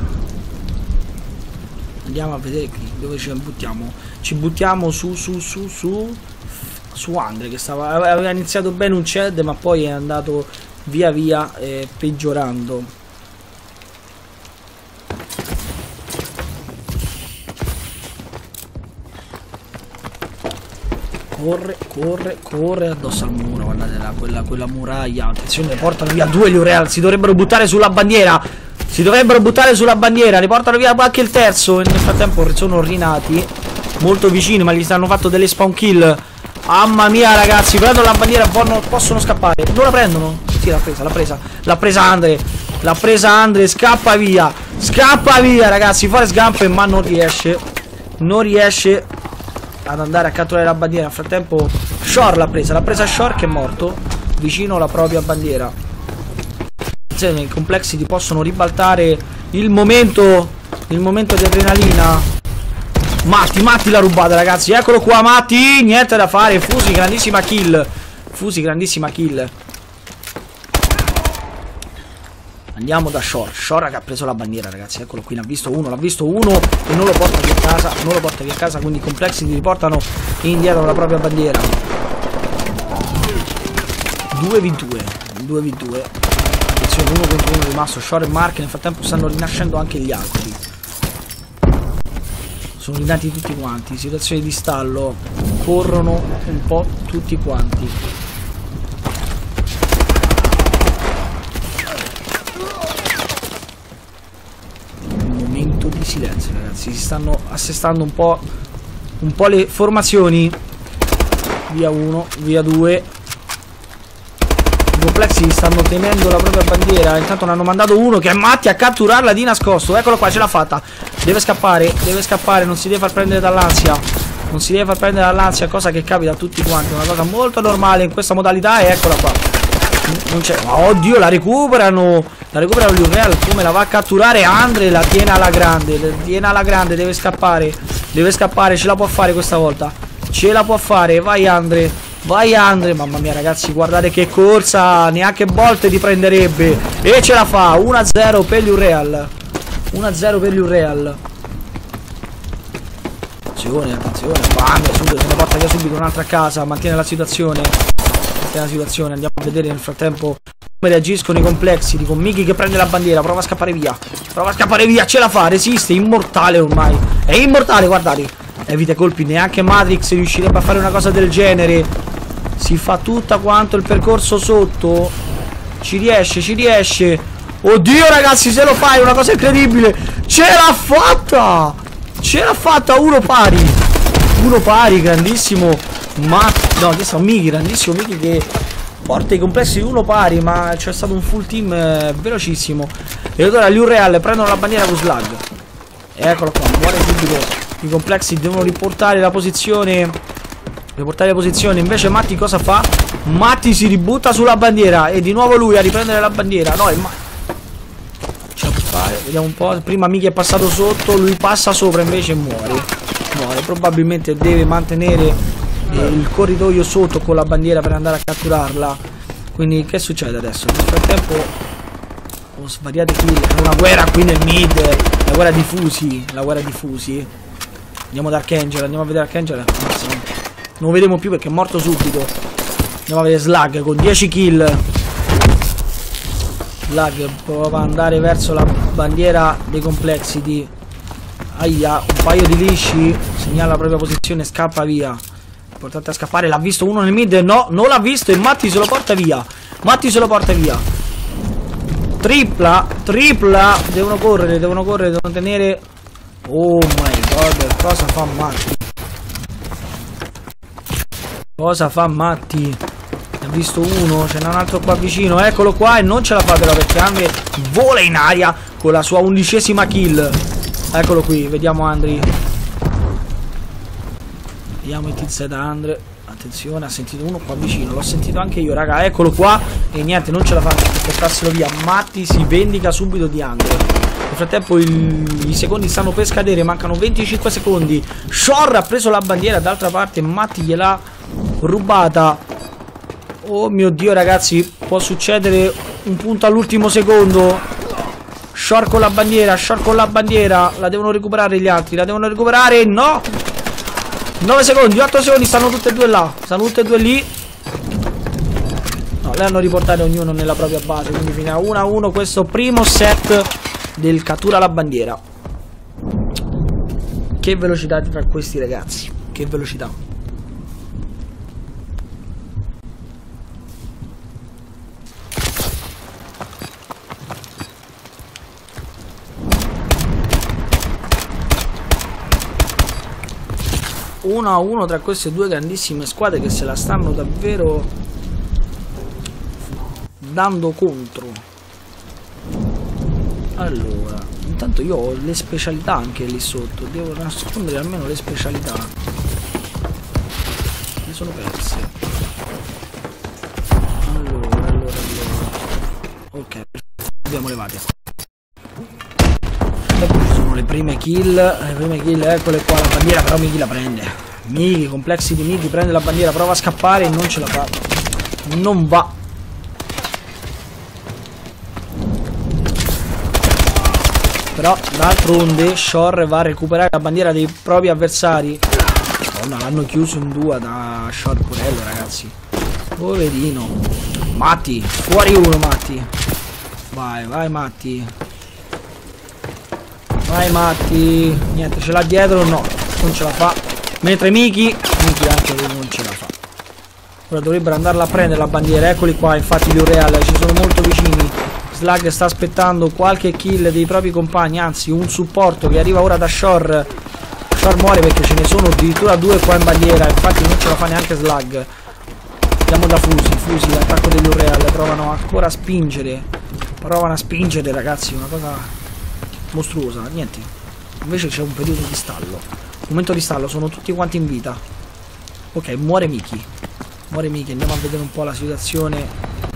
A: qui dove ci buttiamo. Ci buttiamo su Andre, che aveva iniziato bene un CED ma poi è andato via via peggiorando. Corre addosso al muro. Guardate quella muraglia. Attenzione, portano via due gli Urreal. Si dovrebbero buttare sulla bandiera. Ne portano via anche il terzo. E nel frattempo sono rinati molto vicini, ma gli stanno fatto delle spawn kill. Mamma mia, ragazzi, prendono la bandiera, possono scappare. Non la prendono? Sì, l'ha presa Andre. Scappa via, ragazzi. Forrest Gump, ma non riesce ad andare a catturare la bandiera. Nel frattempo Shore l'ha presa Shore, che è morto vicino alla propria bandiera. I Complexity possono ribaltare il momento di adrenalina. Matti l'ha rubata, ragazzi. Eccolo qua, Matti. Niente da fare. Fusi, grandissima kill. Andiamo da Shore che ha preso la bandiera, ragazzi. Eccolo qui, l'ha visto uno e non lo porta via a casa. Quindi i Complexity riportano indietro la propria bandiera. 2v2. Attenzione, 1 contro 1 rimasto Shore e Mark. Nel frattempo stanno rinascendo anche gli altri. Sono rinati tutti quanti. Situazione di stallo. Corrono un po' tutti quanti. Di silenzio, ragazzi. Si stanno assestando un po' le formazioni. Via 1, via 2. I Complexity stanno tenendo la propria bandiera. Intanto ne hanno mandato uno che è Matti a catturarla di nascosto. Eccolo qua, ce l'ha fatta. Deve scappare, non si deve far prendere dall'ansia. Cosa che capita a tutti quanti. Una cosa molto normale in questa modalità. E eccola qua. Non c'è. Oddio, la recuperano gli Urreal. Come la va a catturare Andre? La tiene alla grande. Deve scappare. Ce la può fare questa volta. Vai Andre. Mamma mia, ragazzi, guardate che corsa. Neanche Bolt ti prenderebbe. E ce la fa. 1-0 per gli Urreal. attenzione, bam, subito se ne porta via subito un'altra casa, mantiene la situazione, andiamo a vedere nel frattempo come reagiscono i complexi, con Miki che prende la bandiera, prova a scappare via, ce la fa, resiste, immortale ormai, è immortale, guardate, evita i colpi, neanche Matrix riuscirebbe a fare una cosa del genere, si fa tutto quanto il percorso sotto, ci riesce, oddio ragazzi, se lo fai, è una cosa incredibile, ce l'ha fatta, uno pari, grandissimo, ma no, adesso Miki, grandissimo Miki che porta i complessi uno pari, ma c'è stato un full team velocissimo. E ora gli Unreal prendono la bandiera con Slug. Eccolo qua, muore subito. I complessi devono riportare la posizione. Invece Matti cosa fa? Matti si ributta sulla bandiera e di nuovo lui a riprendere la bandiera. No, ce la può fare, vediamo un po'. Prima Miki è passato sotto, lui passa sopra invece muore. Probabilmente deve mantenere il corridoio sotto con la bandiera per andare a catturarla. Quindi che succede adesso? Nel frattempo svariate kill, è una guerra qui nel mid, la guerra di fusi. Andiamo ad Archangel, andiamo a vedere Archangel. Non lo vediamo più perché è morto subito. Andiamo a vedere Slug con 10 kill. Slug prova ad andare verso la bandiera dei complexity. Aia, un paio di lisci, segnala la propria posizione, scappa via. Importante a scappare, l'ha visto uno nel mid, no, non l'ha visto e Matti se lo porta via. Tripla, devono correre, devono tenere. Oh my god, cosa fa Matti? Ne ha visto uno, ce n'è un altro qua vicino, eccolo qua e non ce la fa però perché Andre vola in aria con la sua 11ª kill. Eccolo qui, vediamo Andri. Vediamo il TZ Andre. Attenzione, ha sentito uno qua vicino. L'ho sentito anche io, raga. Eccolo qua. E niente, non ce la fa a portarselo via. Matti si vendica subito di Andre. Nel frattempo i secondi stanno per scadere. Mancano 25 secondi. Shore ha preso la bandiera. D'altra parte Matti gliel'ha rubata. Oh mio Dio, ragazzi. Può succedere un punto all'ultimo secondo. Shore con la bandiera, la devono recuperare gli altri, no! 9 secondi, 8 secondi, stanno tutte e due là, lì. No, le hanno riportate ognuno nella propria base, quindi fino a 1-1 questo primo set del cattura la bandiera. Che velocità tra questi ragazzi, che velocità. Uno a uno tra queste due grandissime squadre che se la stanno davvero dando contro. Allora, intanto io ho le specialità anche lì sotto, devo nascondere almeno le specialità. Mi sono perse. Allora. Ok, abbiamo levate. Sono le prime kill, eccole qua la bandiera, però Miki la prende. Miki, complexi di Miki, prende la bandiera, prova a scappare e non ce la fa. Non va. Però d'altronde Shore va a recuperare la bandiera dei propri avversari. Oh no, l'hanno chiuso in due da Shore Purello, ragazzi. Poverino. Matti, fuori uno Matti. Vai Matti. Vai Matti. Niente, ce l'ha dietro, no, non ce la fa. Mentre Miki anche lui non ce la fa. Ora dovrebbero andarla a prendere la bandiera. Eccoli qua, infatti gli Unreal ci sono molto vicini. Slug sta aspettando qualche kill dei propri compagni, anzi un supporto che arriva ora da Shore. Shore muore perché ce ne sono addirittura due qua in bandiera, infatti non ce la fa neanche Slug. Andiamo da Fusi, l'attacco degli Unreal, provano ancora a spingere. Provano a spingere, ragazzi, una cosa mostruosa, niente. Invece c'è un periodo di stallo. Momento di stallo, sono tutti quanti in vita. Ok, muore Miki, andiamo a vedere un po' la situazione.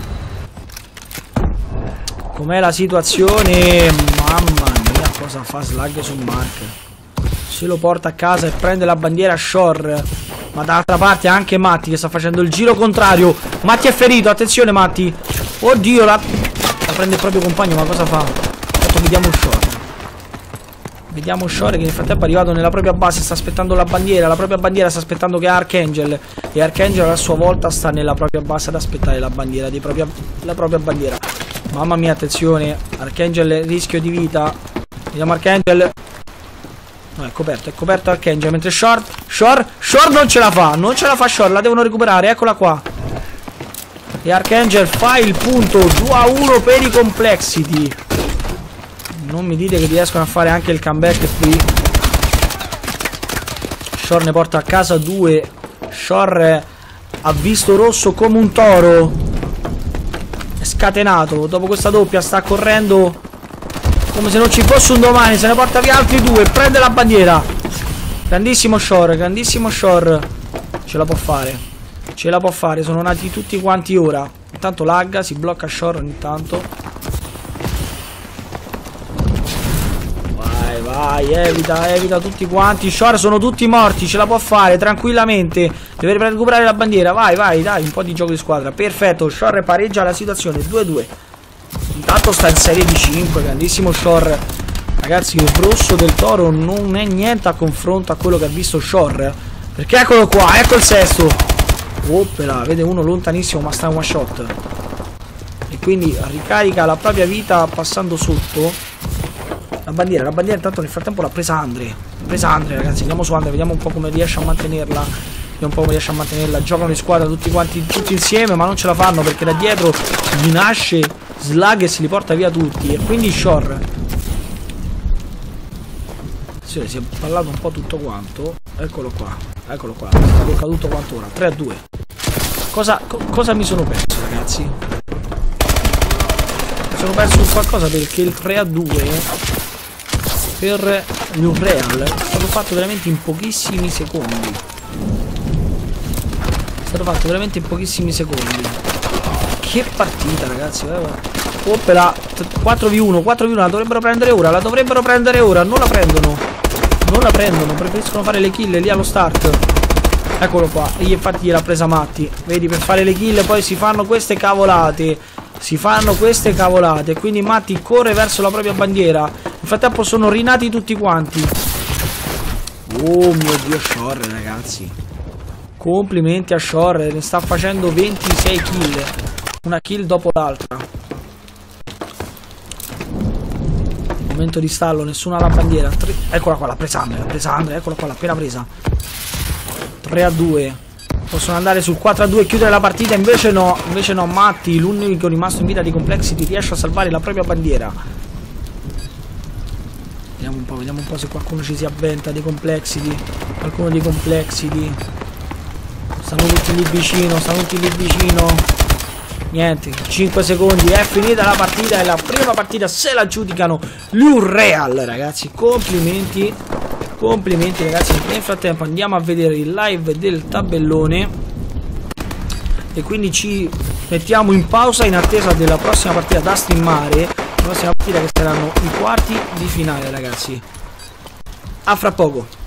A: Com'è la situazione? Mamma mia, cosa fa Slug su Mark? Se lo porta a casa e prende la bandiera Shore. Ma dall'altra parte anche Matti che sta facendo il giro contrario. Matti è ferito, attenzione Matti. Oddio, la prende il proprio compagno, ma cosa fa? Intanto vediamo Shore. Vediamo Shore che nel frattempo è arrivato nella propria base, sta aspettando la bandiera. La propria bandiera sta aspettando che ha Archangel. E Archangel a sua volta sta nella propria base ad aspettare la bandiera la propria bandiera. Mamma mia, attenzione. Archangel, rischio di vita. Vediamo Archangel. No, è coperto Archangel. Mentre Shore non ce la fa. Non ce la fa Shore, la devono recuperare, eccola qua. E Archangel fa il punto 2-1 per i Complexity. Non mi dite che riescono a fare anche il comeback qui. Shore ne porta a casa 2. Shore ha visto rosso come un toro. È scatenato. Dopo questa doppia sta correndo come se non ci fosse un domani. Se ne porta via altri 2. Prende la bandiera. Grandissimo Shore. Grandissimo Shore. Ce la può fare. Ce la può fare. Sono nati tutti quanti ora. Intanto lagga. Si blocca Shore ogni tanto. Vai, evita tutti quanti. Shore sono tutti morti, ce la può fare tranquillamente. Deve recuperare la bandiera. Vai, dai, un po' di gioco di squadra. Perfetto, Shore pareggia la situazione 2-2. Intanto sta in serie di 5. Grandissimo Shore. Ragazzi, il rosso del toro non è niente a confronto a quello che ha visto Shore. Perché eccolo qua, ecco il sesto. Oppela, vede uno lontanissimo ma sta in one shot. E quindi ricarica la propria vita passando sotto. La bandiera intanto nel frattempo l'ha presa Andre. Ragazzi, andiamo su Andre, vediamo un po' come riesce a mantenerla. Giocano in squadra tutti quanti, tutti insieme, ma non ce la fanno perché da dietro gli nasce Slug e se li porta via tutti. E quindi Shore si è ballato un po' tutto quanto. Eccolo qua. Sta bloccato tutto quanto ora. 3-2. Cosa mi sono perso, ragazzi? Mi sono perso qualcosa perché il 3-2 per l'Unreal è stato fatto veramente in pochissimi secondi. Che partita, ragazzi. Oppela, 4v1 la dovrebbero prendere ora. Non la prendono, preferiscono fare le kill lì allo start. Eccolo qua. E infatti gliel'ha presa Matti. Vedi, per fare le kill poi si fanno queste cavolate. Quindi Matti corre verso la propria bandiera. Nel frattempo sono rinati tutti quanti. Oh mio Dio, Shore, ragazzi. Complimenti a Shore. Ne sta facendo 26 kill. Una kill dopo l'altra. Momento di stallo, nessuna alla bandiera. Eccola qua, l'ha presa Andre. Eccola qua, l'ha appena presa. 3-2. Possono andare sul 4-2 e chiudere la partita. Invece no, Matti, l'unico rimasto in vita di Complexity, riesce a salvare la propria bandiera. Vediamo un po' se qualcuno ci si avventa dei Complexity. Qualcuno dei Complexity. Stanno tutti lì vicino. Niente, 5 secondi, è finita la partita e la prima partita se la giudicano l'Unreal, ragazzi. Complimenti ragazzi. Nel frattempo andiamo a vedere il live del tabellone e quindi ci mettiamo in pausa in attesa della prossima partita da streamare, la prossima partita che saranno i quarti di finale, ragazzi. A fra poco.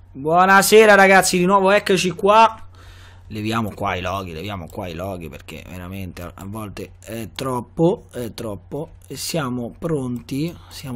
A: Buonasera ragazzi, di nuovo eccoci qua. Leviamo qua i loghi perché veramente a volte è troppo. E siamo pronti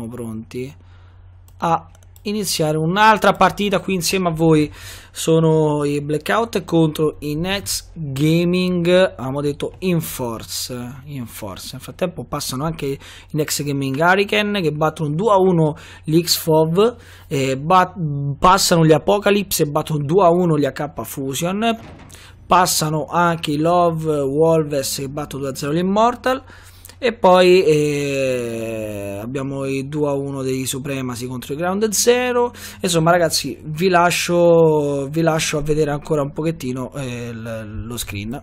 A: a iniziare un'altra partita qui insieme a voi. Sono i Blackout contro i Next Gaming, avevamo detto Inforce. Nel frattempo passano anche i Next Gaming Hurricane che battono 2-1 gli Xfov, passano gli Apocalypse e battono 2-1 gli AK Fusion, passano anche i Love Wolves che battono 2-0 gli Immortal. E poi abbiamo i 2-1 dei Supremacy contro i Grounded Zero. Insomma ragazzi, vi lascio a vedere ancora un pochettino lo screen.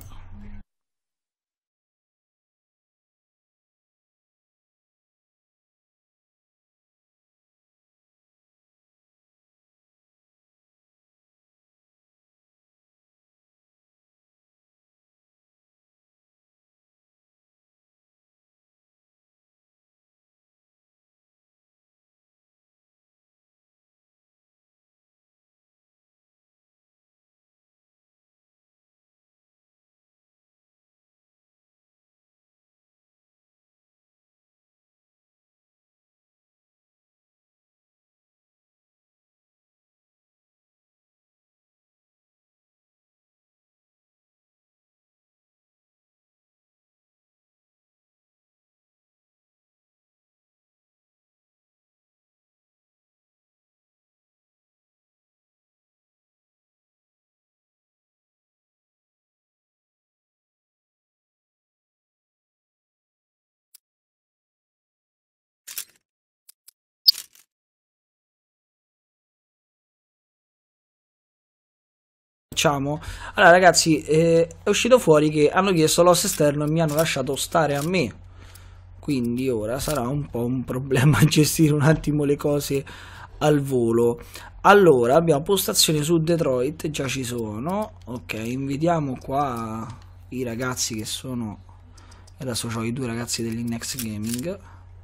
A: Allora ragazzi, è uscito fuori che hanno chiesto l'host esterno e mi hanno lasciato stare a me, quindi ora sarà un po' un problema gestire un attimo le cose al volo. Allora abbiamo postazioni su Detroit, già ci sono. Ok, invitiamo qua i ragazzi che sono, adesso ho i due ragazzi dell'Innex Gaming.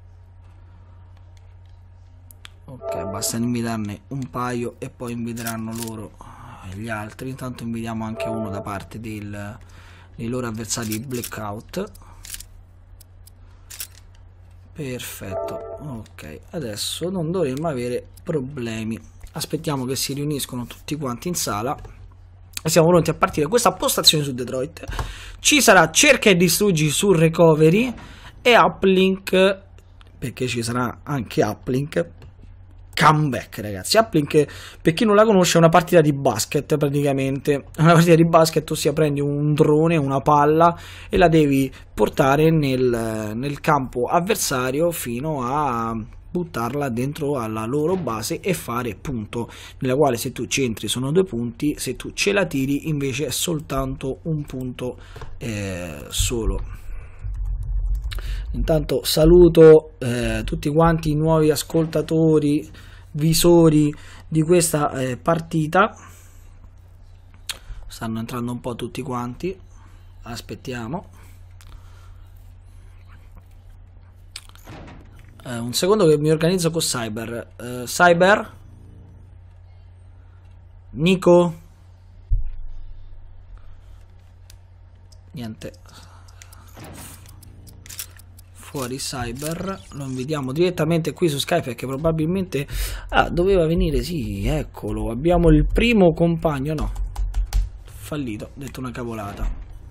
A: Ok, basta invitarne un paio e poi inviteranno loro gli altri. Intanto invitiamo anche uno da parte dei loro avversari Blackout. Perfetto. Ok, adesso non dovremmo avere problemi. Aspettiamo che si riuniscono tutti quanti in sala e siamo pronti a partire. Questa postazione su Detroit ci sarà cerca e distruggi sul recovery e uplink, perché ci sarà anche uplink. Comeback ragazzi, uplink per chi non la conosce è una partita di basket, praticamente una partita di basket, ossia prendi un drone, una palla e la devi portare nel campo avversario fino a buttarla dentro alla loro base e fare punto, nella quale se tu ci entri sono 2 punti, se tu ce la tiri invece è soltanto un punto solo. Intanto saluto tutti quanti i nuovi ascoltatori, visori di questa partita. Stanno entrando un po' tutti quanti. Aspettiamo un secondo che mi organizzo con Cyber. Cyber? Nico? Niente. Fuori Cyber, lo invitiamo direttamente qui su Skype perché probabilmente doveva venire. Sì, eccolo, abbiamo il primo compagno. No, fallito, ho detto una cavolata.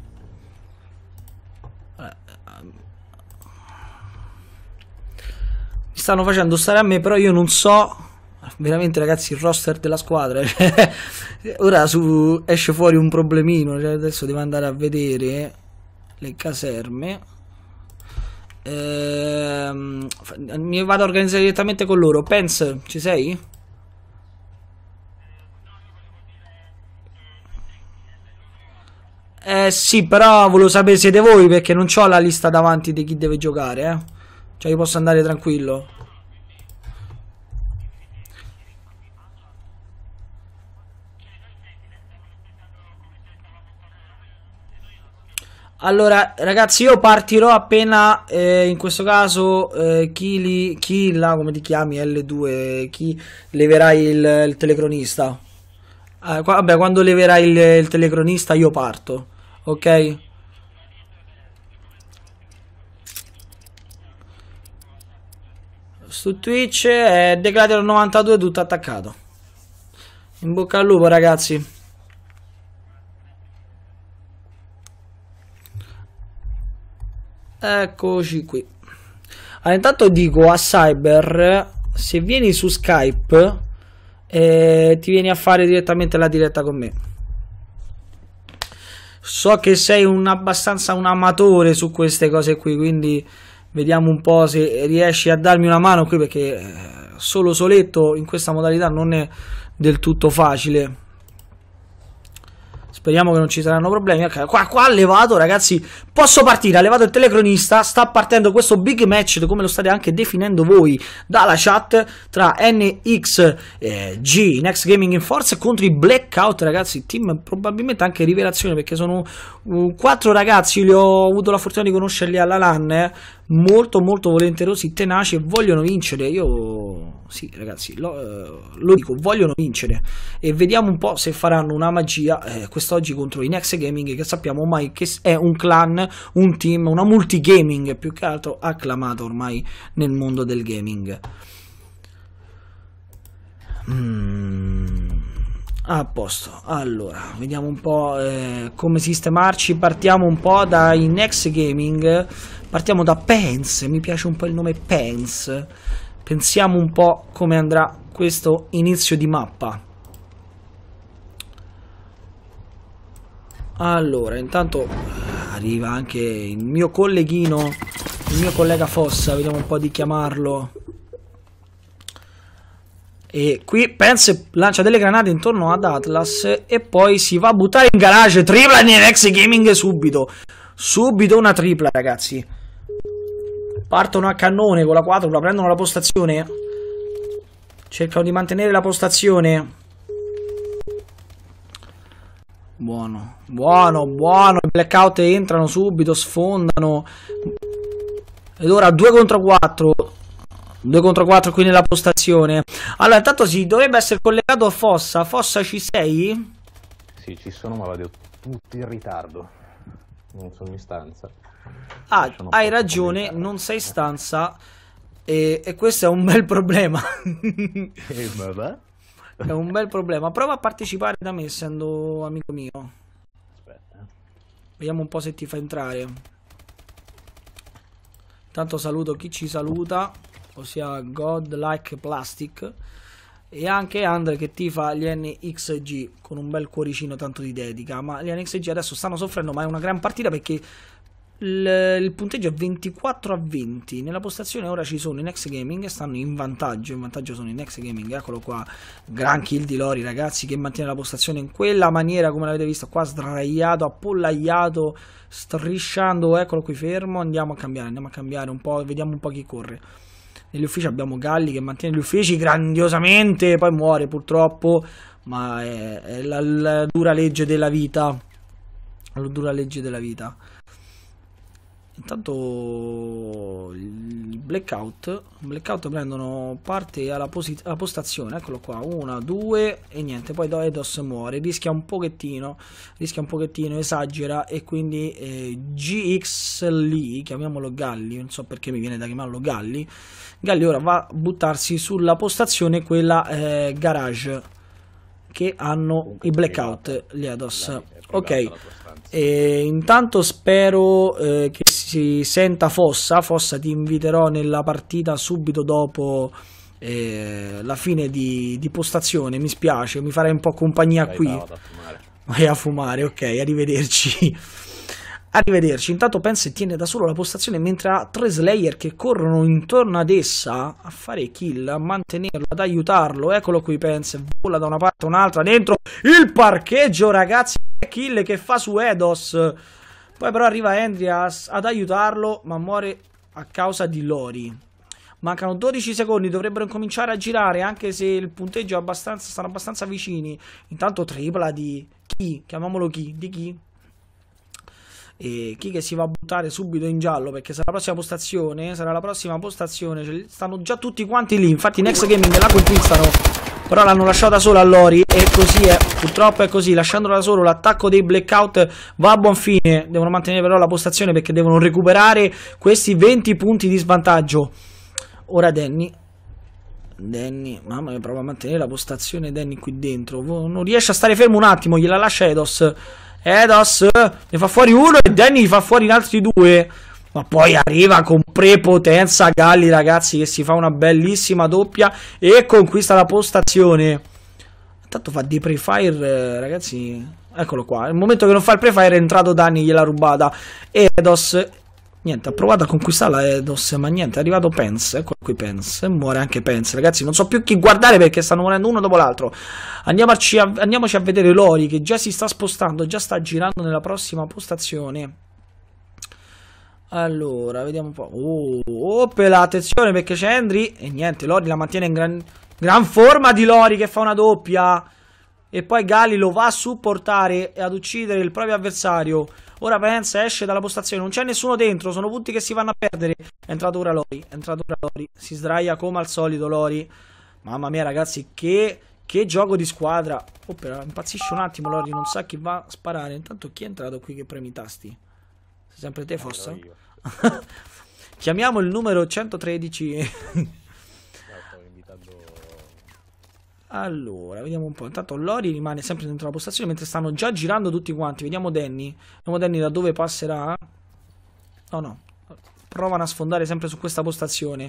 A: Mi stanno facendo stare a me, però io non so veramente ragazzi il roster della squadra. Ora esce fuori un problemino, adesso devo andare a vedere le caserme. Mi vado a organizzare direttamente con loro. Pence, ci sei? Sì, però volevo sapere siete voi perché non ho la lista davanti di chi deve giocare, Cioè io posso andare tranquillo. Allora, ragazzi, io partirò appena, in questo caso, chi là, come ti chiami, L2, chi leverai il telecronista? Vabbè, quando leverai il telecronista io parto, ok? Su Twitch è Degladiator 92 tutto attaccato. In bocca al lupo, ragazzi. Eccoci qui. Allora, intanto dico a Cyber, se vieni su Skype, ti vieni a fare direttamente la diretta con me. So che sei abbastanza un amatore su queste cose qui, quindi vediamo un po' se riesci a darmi una mano qui, perché solo soletto in questa modalità non è del tutto facile. Speriamo che non ci saranno problemi. Okay, qua ha levato, ragazzi. Posso partire, ha levato il telecronista. Sta partendo questo big match, come lo state anche definendo voi dalla chat, tra NXG, Next Gaming Force, contro i Blackout, ragazzi. Team probabilmente anche rivelazione, perché sono 4 ragazzi. Li ho avuto la fortuna di conoscerli alla LAN. Molto molto volenterosi, tenaci, e vogliono vincere. Io sì, ragazzi, lo dico, vogliono vincere, e vediamo un po' se faranno una magia quest'oggi contro i Next Gaming, che sappiamo ormai che è un clan, un team, una multigaming più che altro acclamata ormai nel mondo del gaming. A posto. Allora, vediamo un po' come sistemarci. Partiamo un po' dai Next Gaming. Partiamo da Pence. Mi piace un po' il nome Pence. Pensiamo un po' come andrà questo inizio di mappa. Allora, intanto arriva anche il mio colleghino, il mio collega Fossa. Vediamo un po' di chiamarlo. E qui Pence lancia delle granate intorno ad Atlas e poi si va a buttare in garage. Tripla in Next Gaming subito. Subito una tripla, ragazzi. Partono a cannone con la 4, la prendono la postazione. Cercano di mantenere la postazione. Buono, buono, buono. I Blackout entrano subito, sfondano. Ed ora 2 contro 4. 2 contro 4 qui nella postazione. Allora, intanto si dovrebbe essere collegato a Fossa. Fossa, ci sei?
B: Sì, ci sono, ma vado tutto in ritardo. Non sono in stanza.
A: Ah, hai ragione, non sei in stanza. E questo è un bel problema.
B: Vabbè.
A: È un bel problema. Prova a partecipare da me, essendo amico mio.
B: Aspetta.
A: Vediamo un po' se ti fa entrare. Intanto saluto chi ci saluta, ossia Godlike Plastic, e anche Andre che tifa gli NXG con un bel cuoricino tanto di dedica. Ma gli NXG adesso stanno soffrendo, ma è una gran partita, perché il punteggio è 24 a 20. Nella postazione ora ci sono i Next Gaming, stanno in vantaggio. In vantaggio sono i Next Gaming, eccolo qua. Gran kill di Lori, ragazzi, che mantiene la postazione in quella maniera, come l'avete visto qua, sdraiato, appollaiato, strisciando. Eccolo qui fermo. Andiamo a cambiare un po', vediamo un po' chi corre. Negli uffici abbiamo Galli che mantiene gli uffici grandiosamente, poi muore purtroppo, ma è la dura legge della vita. La dura legge della vita. Intanto il Blackout prendono parte alla postazione. Eccolo qua, 1, 2 e niente. Poi Eidos muore, rischia un pochettino, esagera, e quindi GX lì, chiamiamolo Galli, non so perché mi viene da chiamarlo Galli ora va a buttarsi sulla postazione, quella garage, che hanno i Blackout, gli Eidos. Ok, intanto spero che si senta Fossa. Ti inviterò nella partita subito dopo la fine di postazione. Mi spiace, mi farai un po' compagnia qui. Vai a fumare, ok, arrivederci. Arrivederci. Intanto Pence tiene da solo la postazione, mentre ha 3 Slayer che corrono intorno ad essa a fare kill, a mantenerlo, ad aiutarlo. Eccolo qui Pence, vola da una parte a un'altra dentro il parcheggio, ragazzi. Kill che fa su Eidos. Poi però arriva Andreas ad aiutarlo, ma muore a causa di Lori. Mancano 12 secondi, dovrebbero incominciare a girare, anche se il punteggio è stanno abbastanza vicini. Intanto tripla di chi? Chiamiamolo chi? Di chi? E chi che si va a buttare subito in giallo, perché sarà la prossima postazione, stanno già tutti quanti lì. Infatti Next Gaming la conquistano Però l'hanno lasciato da solo a Lori. E così è, purtroppo è così. Lasciandolo da solo, l'attacco dei Blackout va a buon fine. Devono mantenere però la postazione perché devono recuperare questi 20 punti di svantaggio. Ora Danny, mamma mia, prova a mantenere la postazione. Danny qui dentro non riesce a stare fermo un attimo. Gliela lascia Eidos. Eidos ne fa fuori uno e Danny ne fa fuori in altri due. Ma poi arriva con prepotenza Galli, ragazzi, che si fa una bellissima doppia e conquista la postazione. Intanto fa dei pre-fire, ragazzi. Eccolo qua. Nel momento che non fa il pre-fire è entrato Danny, gliel'ha rubata. E Eidos, niente, ha provato a conquistarla Eidos, ma niente, è arrivato Pence. Ecco qui Pence. Muore anche Pence, ragazzi. Non so più chi guardare perché stanno morendo uno dopo l'altro. Andiamoci a vedere Lori, che già si sta spostando, già sta girando nella prossima postazione. Allora, vediamo un po'. Oh, pela, attenzione perché c'è Henry. E niente, Lori la mantiene in gran forma di Lori che fa una doppia. E poi Galli lo va a supportare e ad uccidere il proprio avversario. Ora Pence esce dalla postazione, non c'è nessuno dentro, sono punti che si vanno a perdere. È entrato ora Lori, si sdraia come al solito Lori. Mamma mia ragazzi, che gioco di squadra. Oh, però impazzisce un attimo Lori, non sa chi va a sparare. Intanto chi è entrato qui che premi i tasti? Sei sempre te Fossa? Chiamiamo il numero 113. Allora, vediamo un po'. Intanto Lori rimane sempre dentro la postazione mentre stanno già girando tutti quanti. Vediamo Danny. Vediamo Danny da dove passerà. No. Provano a sfondare sempre su questa postazione.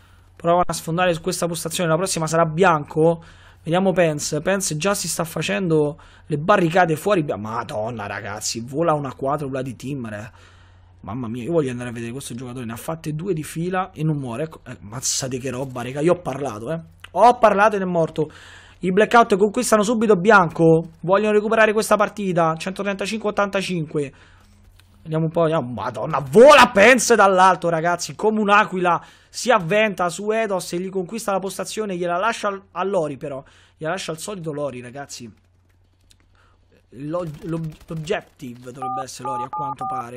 A: La prossima sarà bianco. Vediamo Pence. Pence già si sta facendo le barricate fuori. Madonna ragazzi, vola una quadrupla di Timber. Mamma mia, io voglio andare a vedere questo giocatore. Ne ha fatte 2 di fila e non muore. Ecco, mazzate che roba, raga. Io ho parlato, Ho parlato ed è morto. I Blackout conquistano subito bianco. Vogliono recuperare questa partita. 135-85. Vediamo un po'. Madonna, vola Pence dall'alto, ragazzi. Come un'aquila. Si avventa su Eidos e gli conquista la postazione. Gliela lascia a Lori, però. Gliela lascia al solito Lori, ragazzi. L'objective dovrebbe essere Lori, a quanto pare.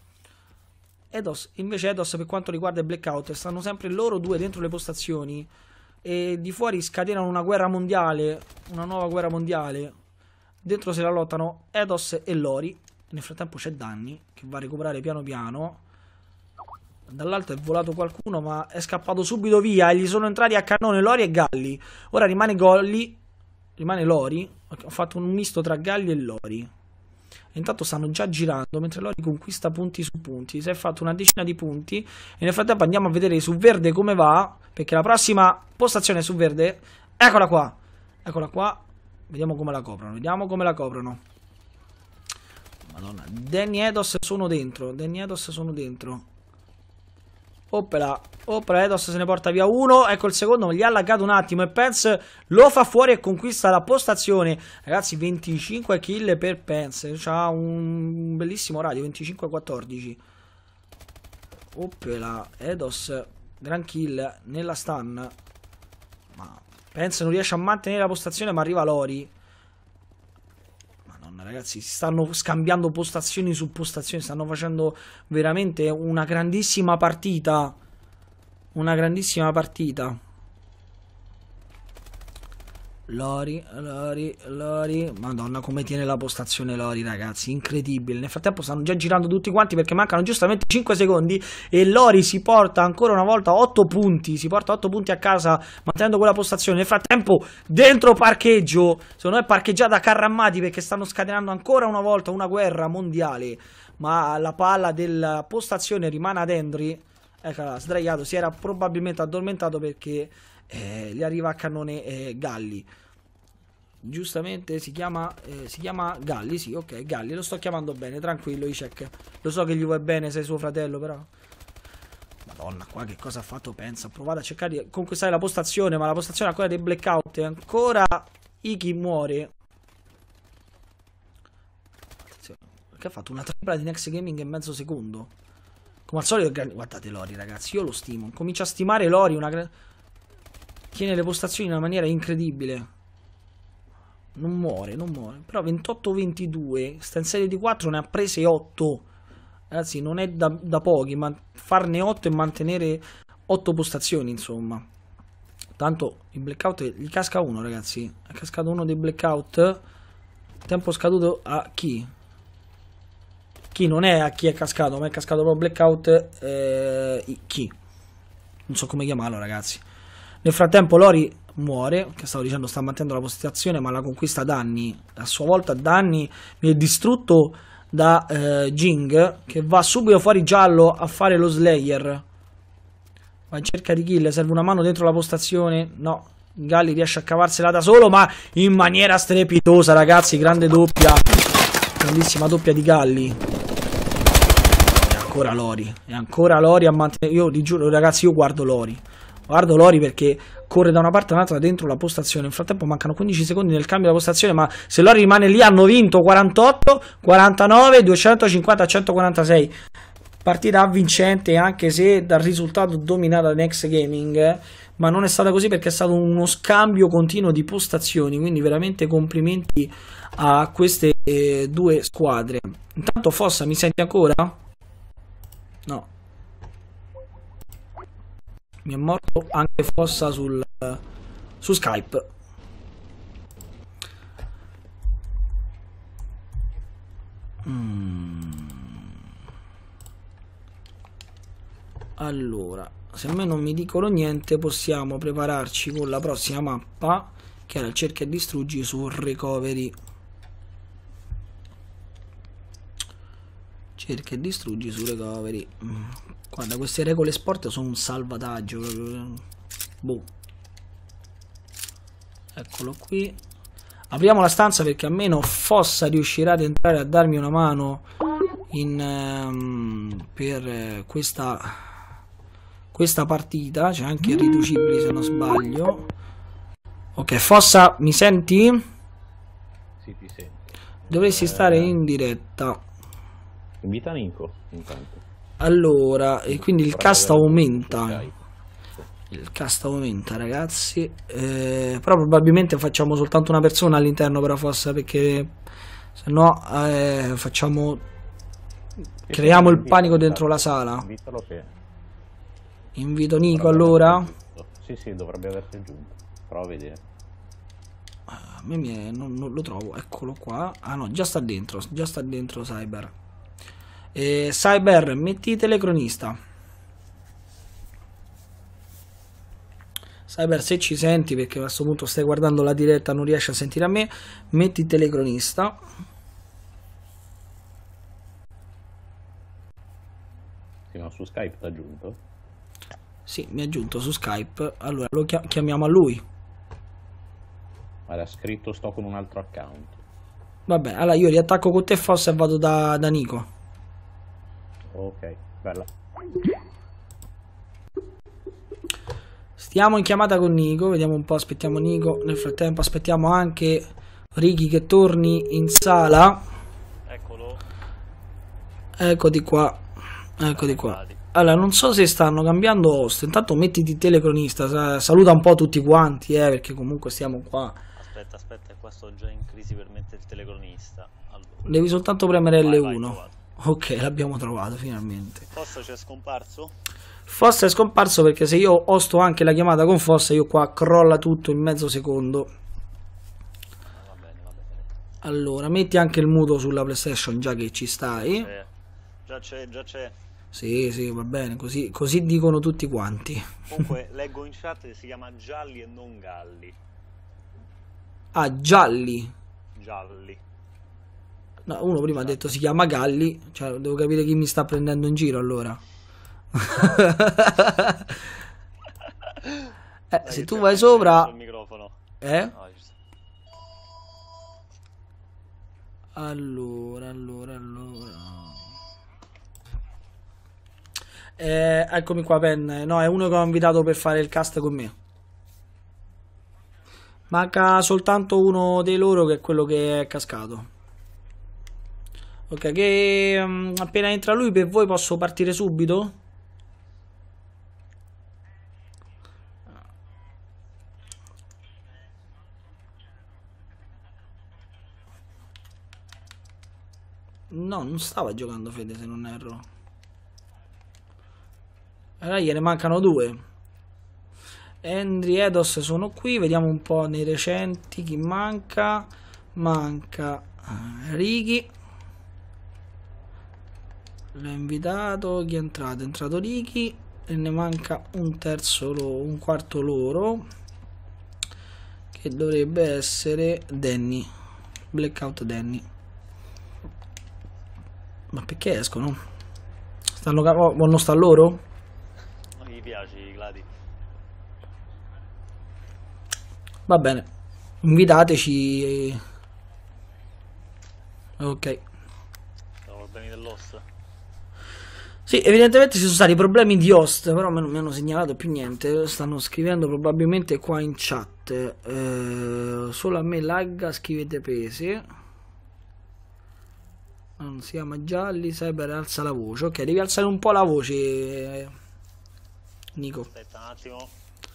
A: Invece Eidos, per quanto riguarda i Blackout, stanno sempre loro due dentro le postazioni. E di fuori scatenano una guerra mondiale. Una nuova guerra mondiale. Dentro se la lottano Eidos e Lori. Nel frattempo c'è Danny che va a recuperare piano piano. Dall'alto è volato qualcuno, ma è scappato subito via. E gli sono entrati a cannone Lori e Galli. Ora rimane Lori. Ho fatto un misto tra Galli e Lori. E intanto stanno già girando mentre Lori conquista punti su punti. Si è fatto una decina di punti. E nel frattempo andiamo a vedere su verde come va, perché la prossima postazione è su verde. Eccola qua. Vediamo come la coprono. Madonna. Danny Eidos sono dentro. Oppela, Eidos se ne porta via uno. Ecco il secondo, gli ha laggato un attimo. E Pence lo fa fuori e conquista la postazione. Ragazzi, 25 kill per Pence. C'ha un bellissimo radio, 25-14. Oppela, Eidos, gran kill nella stun. Ma Pence non riesce a mantenere la postazione, ma arriva Lori. Madonna ragazzi, si stanno scambiando postazioni su postazioni. Stanno facendo veramente una grandissima partita. Lori. Madonna come tiene la postazione Lori, ragazzi, incredibile. Nel frattempo stanno già girando tutti quanti perché mancano giustamente 5 secondi. E Lori si porta ancora una volta 8 punti. Si porta 8 punti a casa mantenendo quella postazione. Nel frattempo dentro parcheggio, secondo me parcheggiata a carri armati, perché stanno scatenando ancora una volta una guerra mondiale. Ma la palla della postazione rimane ad Henry. Eccola, sdraiato. Si era probabilmente addormentato perché gli arriva a cannone Galli. Giustamente si chiama Galli, sì, ok, Galli, lo sto chiamando bene, tranquillo, Icek. Lo so che gli vuoi bene, sei suo fratello, però. Madonna, qua che cosa ha fatto? Pensa, ha provato a cercare di conquistare la postazione, ma la postazione è ancora dei Blackout e ancora Iki muore. Attenzione, perché ha fatto una tripla di Next Gaming in mezzo secondo. Come al solito, guardate Lori, ragazzi, io lo stimo. Comincia a stimare Lori, tiene le postazioni in una maniera incredibile. Non muore. Però 28-22. Sta in serie di 4, ne ha prese 8. Ragazzi, non è da pochi, ma farne 8 e mantenere 8 postazioni, insomma. Tanto il blackout gli casca uno, ragazzi. È cascato uno dei blackout. Tempo scaduto a chi? Chi non è a chi è cascato, ma è cascato proprio blackout. Chi? Non so come chiamarlo, ragazzi. Nel frattempo Lori muore, che stavo dicendo sta mantenendo la postazione, ma la conquista Danny. A sua volta Danny viene distrutto da Jing, che va subito fuori giallo a fare lo Slayer. Va in cerca di kill, serve una mano dentro la postazione. No, Galli riesce a cavarsela da solo, ma in maniera strepitosa, ragazzi. Grande doppia, grandissima doppia di Galli. E ancora Lori, e ancora Lori a mantenere. Io vi giuro, ragazzi, io guardo Lori. Guardo Lori perché corre da una parte all'altra dentro la postazione. Nel frattempo mancano 15 secondi nel cambio della postazione, ma se Lori rimane lì hanno vinto 48, 49, 250 a 146. Partita avvincente, anche se dal risultato dominata da Next Gaming, ma non è stata così perché è stato uno scambio continuo di postazioni, quindi veramente complimenti a queste due squadre. Intanto Fossa, mi senti ancora? No. Mi è morto anche Fossa su Skype. Allora, se a me non mi dicono niente, possiamo prepararci con la prossima mappa, che era il cerca e distruggi su recovery. Cerca e distruggi su recovery. Guarda, queste regole sport sono un salvataggio proprio. Boh. Eccolo qui. Apriamo la stanza perché almeno Fossa riuscirà ad entrare a darmi una mano per questa partita. C'è anche irriducibili se non sbaglio. Ok, Fossa, mi senti?
B: Sì, ti sento.
A: Dovresti stare in diretta.
B: Invita Nico intanto.
A: Allora, e quindi il cast aumenta. Il cast aumenta, ragazzi. Però probabilmente facciamo soltanto una persona all'interno per la Fossa, perché se no creiamo il panico dentro la sala.
B: Invitalo che...
A: Invito Nico allora.
B: Sì, dovrebbe averti aggiunto. Prova a vedere.
A: A me non lo trovo, eccolo qua. Ah no, già sta dentro Cyber. Cyber, metti telecronista. Cyber, se ci senti, perché a questo punto stai guardando la diretta, non riesci a sentire a me, metti telecronista.
B: Sì, ma su Skype t'ha aggiunto?
A: Sì, mi ha aggiunto su Skype. Allora lo chiamiamo a lui.
B: Era scritto sto con un altro account.
A: Vabbè, allora io riattacco con te Fossa e vado da Nico.
B: Ok, bella.
A: Stiamo in chiamata con Nico, vediamo un po', aspettiamo Nico. Nel frattempo aspettiamo anche Ricky che torni in sala.
C: Eccolo.
A: Eccoti qua. Allora, non so se stanno cambiando host. Intanto mettiti telecronista, saluta un po' tutti quanti, perché comunque stiamo qua.
C: Aspetta, qua sto già in crisi per mettere il telecronista. Allora.
A: Devi soltanto premere L1.
C: Vai,
A: ok, l'abbiamo trovato finalmente.
C: Fossa c'è scomparso?
A: Fossa è scomparso perché se io osto anche la chiamata con Fossa, io qua crolla tutto in mezzo secondo.
C: Va bene.
A: Allora, metti anche il muto sulla PlayStation, già che ci stai.
C: Già c'è.
A: Sì, va bene, così dicono tutti quanti.
C: Comunque, leggo in chat che si chiama Gialli e non Galli.
A: Ah, Gialli.
C: Gialli.
A: No, uno prima ha detto si chiama Galli, cioè devo capire chi mi sta prendendo in giro allora. Se tu vai sopra...
C: Il microfono.
A: Allora. Eccomi qua, Pen. No, è uno che ho invitato per fare il cast con me. Manca soltanto uno dei loro, che è quello che è cascato. Ok, che appena entra lui per voi posso partire subito? No, non stava giocando Fede, se non erro. Allora gliene mancano due. Henry, Edos sono qui. Vediamo un po' nei recenti chi manca. Manca Ricky. L'ho invitato. Chi è entrato? È entrato Ricky. E ne manca un terzo, un quarto loro. Che dovrebbe essere Danny. Blackout Danny. Ma perché escono? Stanno non sta loro?
C: Non gli piace, Gladi.
A: Va bene. Invitateci. Ok.
C: Sono problemi dell'host.
A: Sì, evidentemente ci sono stati problemi di host, però non mi hanno segnalato più niente. Stanno scrivendo probabilmente qua in chat. Solo a me lagga, scrivete pesi. Non si chiama Gialli, Cyber alza la voce. Ok, devi alzare un po' la voce, Nico.
C: Aspetta un attimo.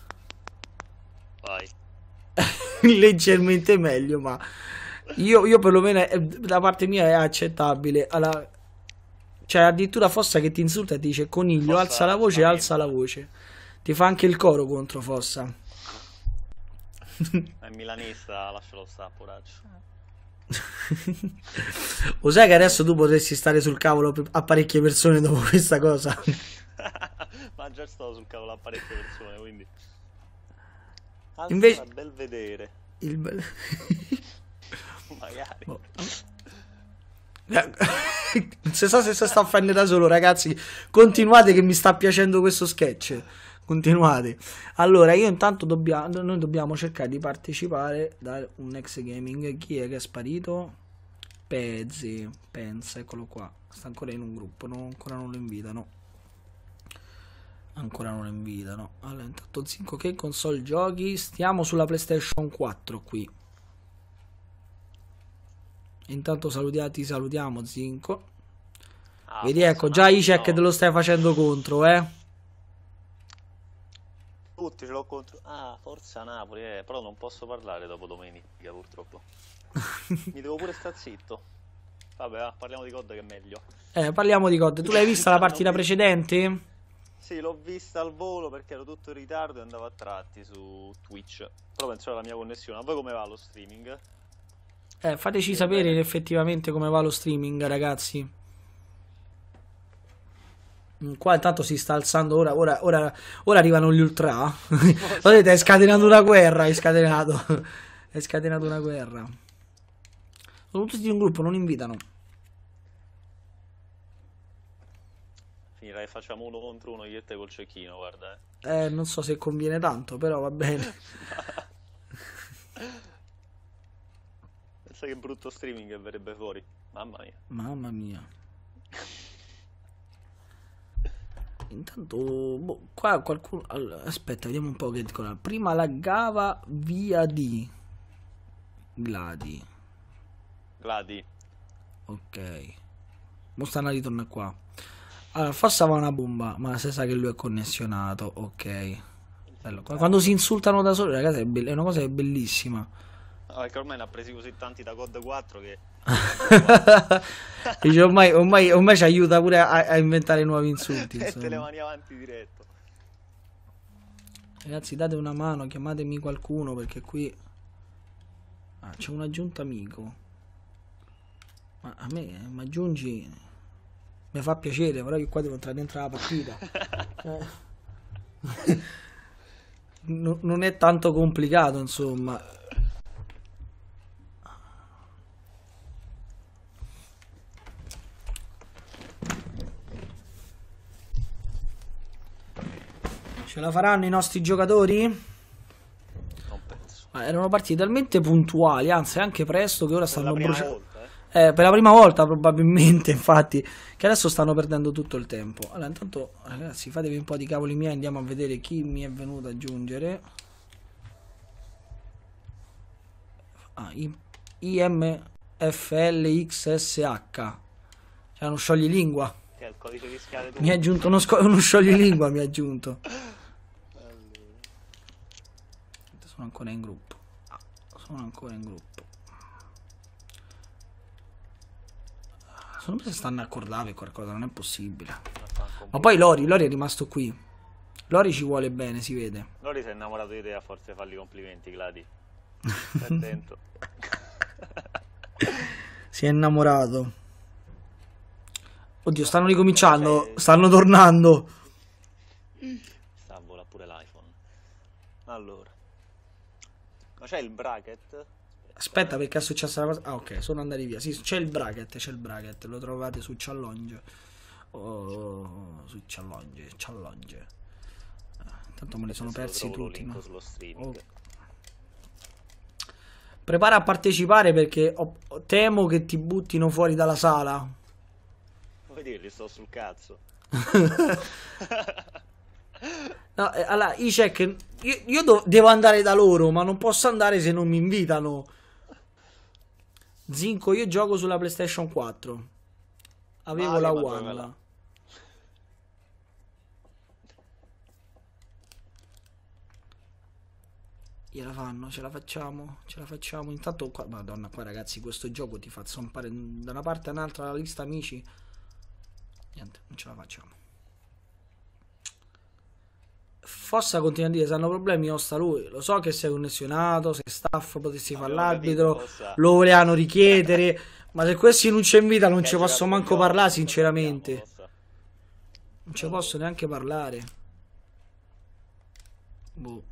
C: Vai.
A: Leggermente meglio, ma io perlomeno da parte mia è accettabile. Cioè addirittura Fossa che ti insulta e ti dice coniglio,
C: Fossa,
A: alza la voce, alza la voce. Ti fa anche il coro contro Fossa.
C: È milanista, lascialo stare, poraccio.
A: Lo sai che adesso tu potresti stare sul cavolo a parecchie persone dopo questa cosa?
C: Ma già stavo sul cavolo a parecchie persone, quindi... Anzi,
A: Invece...
C: bel vedere.
A: Il bel...
C: Magari.
A: Oh. Non si sa se si sta offendendo da solo, ragazzi. Continuate che mi sta piacendo questo sketch. Continuate. Allora, io intanto noi dobbiamo cercare di partecipare da un ex gaming. Chi è che è sparito? Pezzi, Pensa, eccolo qua. Sta ancora in un gruppo, no? Ancora non lo invitano. Ancora non lo invitano. Allora, intanto Zinco, che console giochi? Stiamo sulla PlayStation 4 qui. Intanto salutiamo Zinco. Vedi, ecco, già Icek te lo stai facendo contro,
C: Tutti ce l'ho contro. Ah, Forza Napoli, però non posso parlare dopo domenica, purtroppo. Mi devo pure star zitto. Vabbè, parliamo di COD che è meglio.
A: Parliamo di COD. Tu l'hai vista la partita precedente?
C: Sì, l'ho vista al volo perché ero tutto in ritardo e andavo a tratti su Twitch. Però penso alla mia connessione. A voi come va lo streaming?
A: Fateci sapere effettivamente come va lo streaming, ragazzi. Qua intanto si sta alzando. Ora arrivano gli ultra. Vedete, è scatenato una guerra. È scatenato una guerra. Sono tutti in un gruppo, non invitano.
C: Finirà che facciamo 1 contro 1 io e te col cecchino, guarda.
A: Non so se conviene tanto, però va bene.
C: Pensa che brutto streaming che verrebbe fuori. Mamma mia.
A: Mamma mia. Intanto qua qualcuno... Allora, aspetta, vediamo un po' che dicono. Prima laggava via di Gladi. Ok. Mo stanno a ritornare qua. Allora, Fossa va una bomba, ma si sa che lui è connessionato. Ok. Bello. Quando si insultano da soli, ragazzi, è una cosa bellissima.
C: Perché ormai ne ha presi così tanti da COD 4 che...
A: Dice, ormai ci aiuta pure a inventare nuovi insulti.
C: Mette le mani avanti diretto.
A: Ragazzi, date una mano, chiamatemi qualcuno perché qui c'è un aggiunto amico. Ma a me mi aggiungi, mi fa piacere, però io qua devo entrare dentro la partita. Non è tanto complicato, insomma. Ce la faranno i nostri giocatori?
C: Non penso.
A: Erano partiti talmente puntuali, anzi anche presto, che ora stanno bruciando.
C: Per
A: Per la prima volta probabilmente, infatti, che adesso stanno perdendo tutto il tempo. Allora, intanto, ragazzi, fatevi un po' di cavoli miei, andiamo a vedere chi mi è venuto ad aggiungere. IMFLXSH. C'è uno scioglilingua.
C: Che è il codice fiscale tu.
A: Mi ha aggiunto uno scioglilingua, mi ha aggiunto. Sono ancora in gruppo. Secondo me si stanno accordando per qualcosa, non è possibile. Ma poi Lori è rimasto qui. Lori ci vuole bene, si vede.
C: Lori si è innamorato di te, a forza di fargli complimenti, Gladi. Stai attento.
A: Si è innamorato. Oddio, stanno ricominciando, stanno tornando.
C: Sta a volare pure l'iPhone. Allora. Ma c'è il bracket?
A: Aspetta, perché è successa la cosa. Ah, ok, sono andati via. Sì, c'è il bracket, lo trovate su Challenge. Oh, su Challenge. Tanto me li sono persi tutti, no?
C: Sullo streaming.
A: Oh. Prepara a partecipare perché temo che ti buttino fuori dalla sala.
C: Vuoi dirli, sto sul cazzo.
A: No, allora, Icek, io devo andare da loro, ma non posso andare se non mi invitano. Zinco, io gioco sulla PlayStation 4. Avevo la One. Là. Gliela fanno, ce la facciamo. Intanto qua, madonna, qua ragazzi, questo gioco ti fa zompare da una parte all'altra la lista amici. Niente, non ce la facciamo. Fossa continua a dire: se hanno problemi osta lui. Lo so che sei connessionato, sei staff, potessi fare l'arbitro, lo volevano richiedere, ma se questi non ci invitano non ci posso manco parlare, sinceramente. Non ci posso neanche parlare. Boh.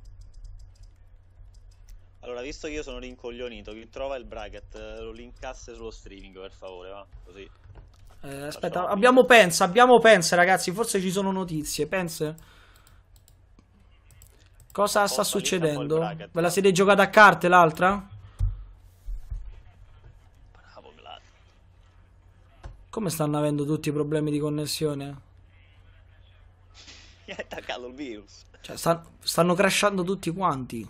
C: Allora, visto che io sono rincoglionito, chi trova il bracket lo linkasse sullo streaming, per favore, va? Così.
A: Aspetta, abbiamo Pence, ragazzi, forse ci sono notizie. Pence. Cosa sta succedendo? Ve la siete giocata a carte l'altra?
C: Bravo, Glad.
A: Come stanno avendo tutti i problemi di connessione?
C: Mi hai attaccato il virus.
A: Cioè, stanno crashando tutti quanti.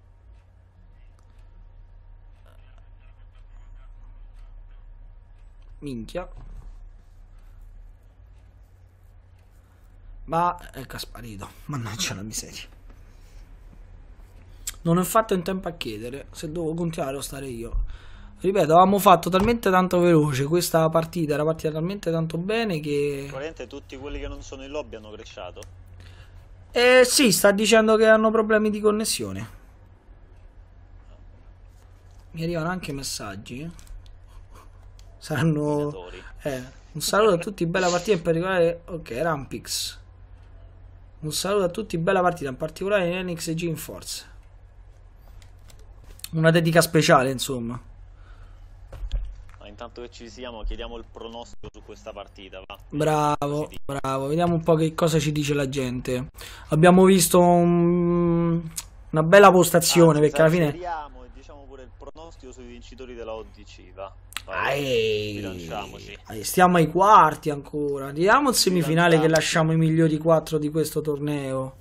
A: Minchia. Ma ecco, è sparito. Mannaggia la miseria. Non ho fatto in tempo a chiedere se dovevo continuare o stare io. Ripeto, avevamo fatto talmente tanto veloce questa partita, era partita talmente tanto bene che...
C: Probabilmente tutti quelli che non sono in lobby hanno crashato.
A: Sì, sta dicendo che hanno problemi di connessione. Mi arrivano anche messaggi. Saranno... un saluto a tutti, bella partita, in particolare... Ok, Rampix. Un saluto a tutti, bella partita, in particolare in NXG in Force. Una dedica speciale, insomma.
C: Ma intanto che ci siamo, chiediamo il pronostico su questa partita, va?
A: Bravo, bravo. Vediamo un po' che cosa ci dice la gente. Abbiamo visto una bella postazione, perché alla fine...
C: Vediamo e diciamo pure il pronostico sui vincitori della ODC, va?
A: Stiamo ai quarti ancora. Andiamo in semifinale che lasciamo i migliori 4 di questo torneo.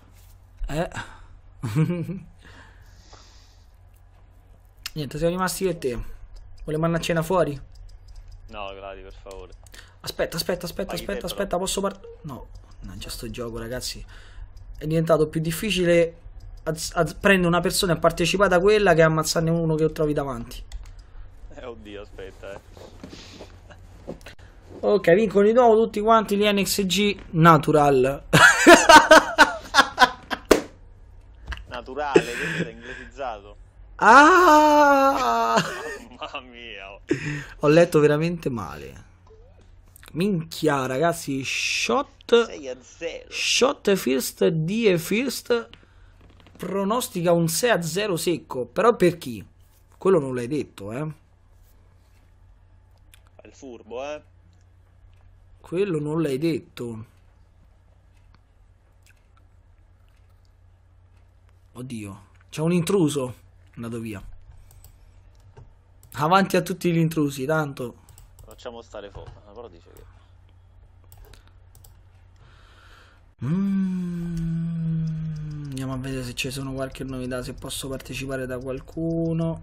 A: Niente, siamo rimasti io e te. Volevo andare a cena fuori?
C: No, Gladi, per favore.
A: Aspetta, posso partire? No, già sto gioco, ragazzi. È diventato più difficile prendere una persona e partecipare a quella che ammazzarne uno che trovi davanti.
C: Oddio, aspetta,
A: Ok, vincono di nuovo tutti quanti gli NXG Natural.
C: Naturale, che è inglesizzato.
A: Ah!
C: Mamma mia.
A: Ho letto veramente male. Minchia, ragazzi, shot
C: 6-0.
A: Shot first D e first pronostica un 6-0 secco. Però per chi? Quello non l'hai detto,
C: Il furbo,
A: Quello non l'hai detto. Oddio, c'è un intruso. Andato via. Avanti a tutti gli intrusi, tanto.
C: Facciamo stare fuori. Però dice che...
A: Andiamo a vedere se ci sono qualche novità, se posso partecipare da qualcuno.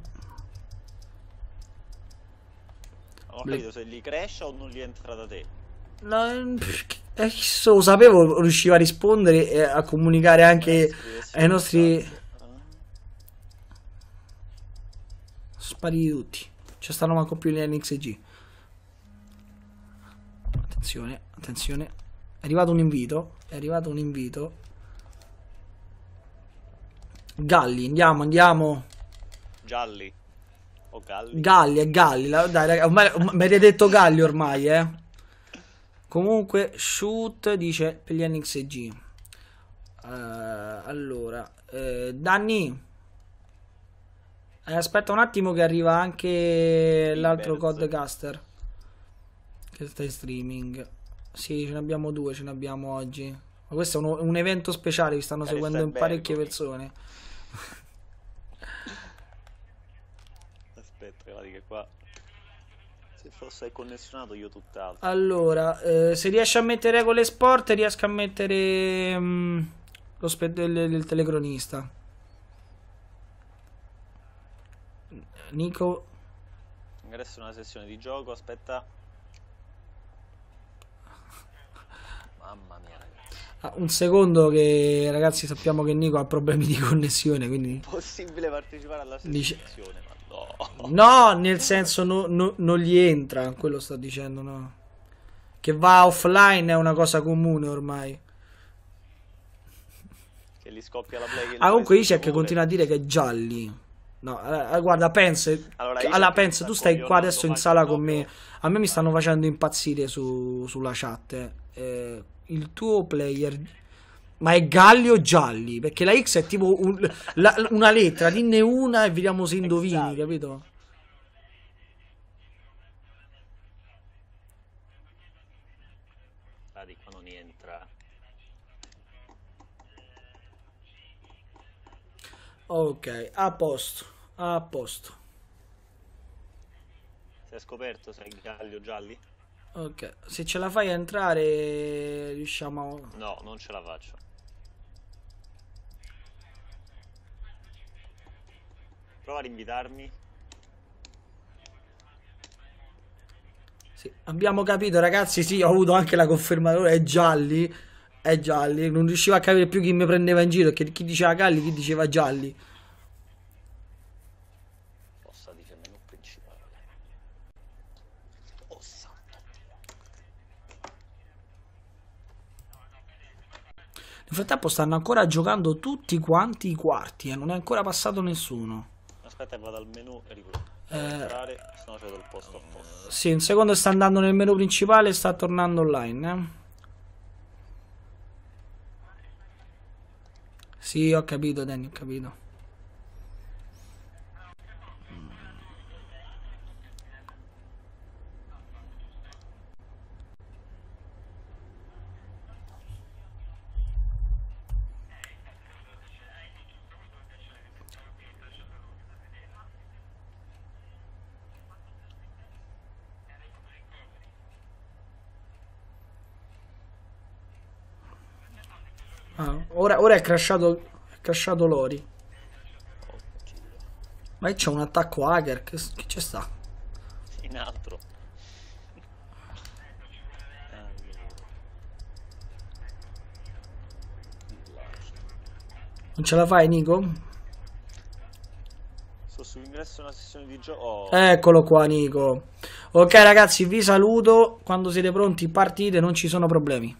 C: Non ho capito se li crash o non li entra da te.
A: No, lo sapevo, riusciva a rispondere e a comunicare anche ai nostri... Spariti tutti. Ci stanno manco più gli NXG. Attenzione, attenzione. È arrivato un invito. È arrivato un invito. Galli, andiamo.
C: Gialli. O Galli.
A: Galli, è Galli. Dai, raga, mi avete detto Galli ormai, Comunque, shoot dice per gli NXG. Allora, Danni. Aspetta un attimo che arriva anche l'altro Codcaster che sta in streaming. Sì, ce ne abbiamo due, ce ne abbiamo oggi. Ma questo è un evento speciale, vi stanno seguendo in parecchie persone.
C: Aspetta, guardi che qua se fosse connessionato io tutt'altro.
A: Allora, se riesci a mettere regole sport, riesco a mettere il telecronista. Nico.
C: Ingresso in una sessione di gioco, aspetta. Mamma mia, ragazzi.
A: Un secondo che ragazzi sappiamo che Nico ha problemi di connessione, quindi
C: Possibile partecipare alla sessione, ma no.
A: No, nel senso non gli entra, quello sto dicendo, no. Che va offline è una cosa comune ormai.
C: Che gli scoppia la play.
A: Comunque Ishak continua a dire che è Gialli. No, guarda, pensa, pensa, tu stai qua adesso in sala con me. A me mi stanno facendo impazzire sulla chat. Il tuo player, ma è Galli o Gialli? Perché la X è tipo una lettera, dinne una e vediamo se indovini, capito?
C: Ah, di qua non entra.
A: Ok, a posto, a posto.
C: Si è scoperto se è Galli o Gialli?
A: Ok, se ce la fai a entrare riusciamo a...
C: No, non ce la faccio. Prova ad invitarmi.
A: Sì, abbiamo capito ragazzi, sì, ho avuto anche la conferma, è Gialli, non riuscivo a capire più chi mi prendeva in giro, perché chi diceva Galli, chi diceva Gialli.
C: Possa dire menu principale. Oh santo Dio.
A: Nel frattempo stanno ancora giocando tutti quanti i quarti e non è ancora passato nessuno.
C: Aspetta, vado al menu e riprovo. Entrare, se no cedo il posto apposta.
A: Sì, un secondo sta andando nel menu principale e sta tornando online. Sì, ho capito, Danny, ho capito. Ora è crashato Lori. Ma c'è un attacco hacker. Che c'è sta?
C: In altro.
A: Non ce la fai, Nico?
C: Sto su ingresso a una sessione di gioco. Oh.
A: Eccolo qua, Nico. Ok, ragazzi, vi saluto. Quando siete pronti, partite, non ci sono problemi.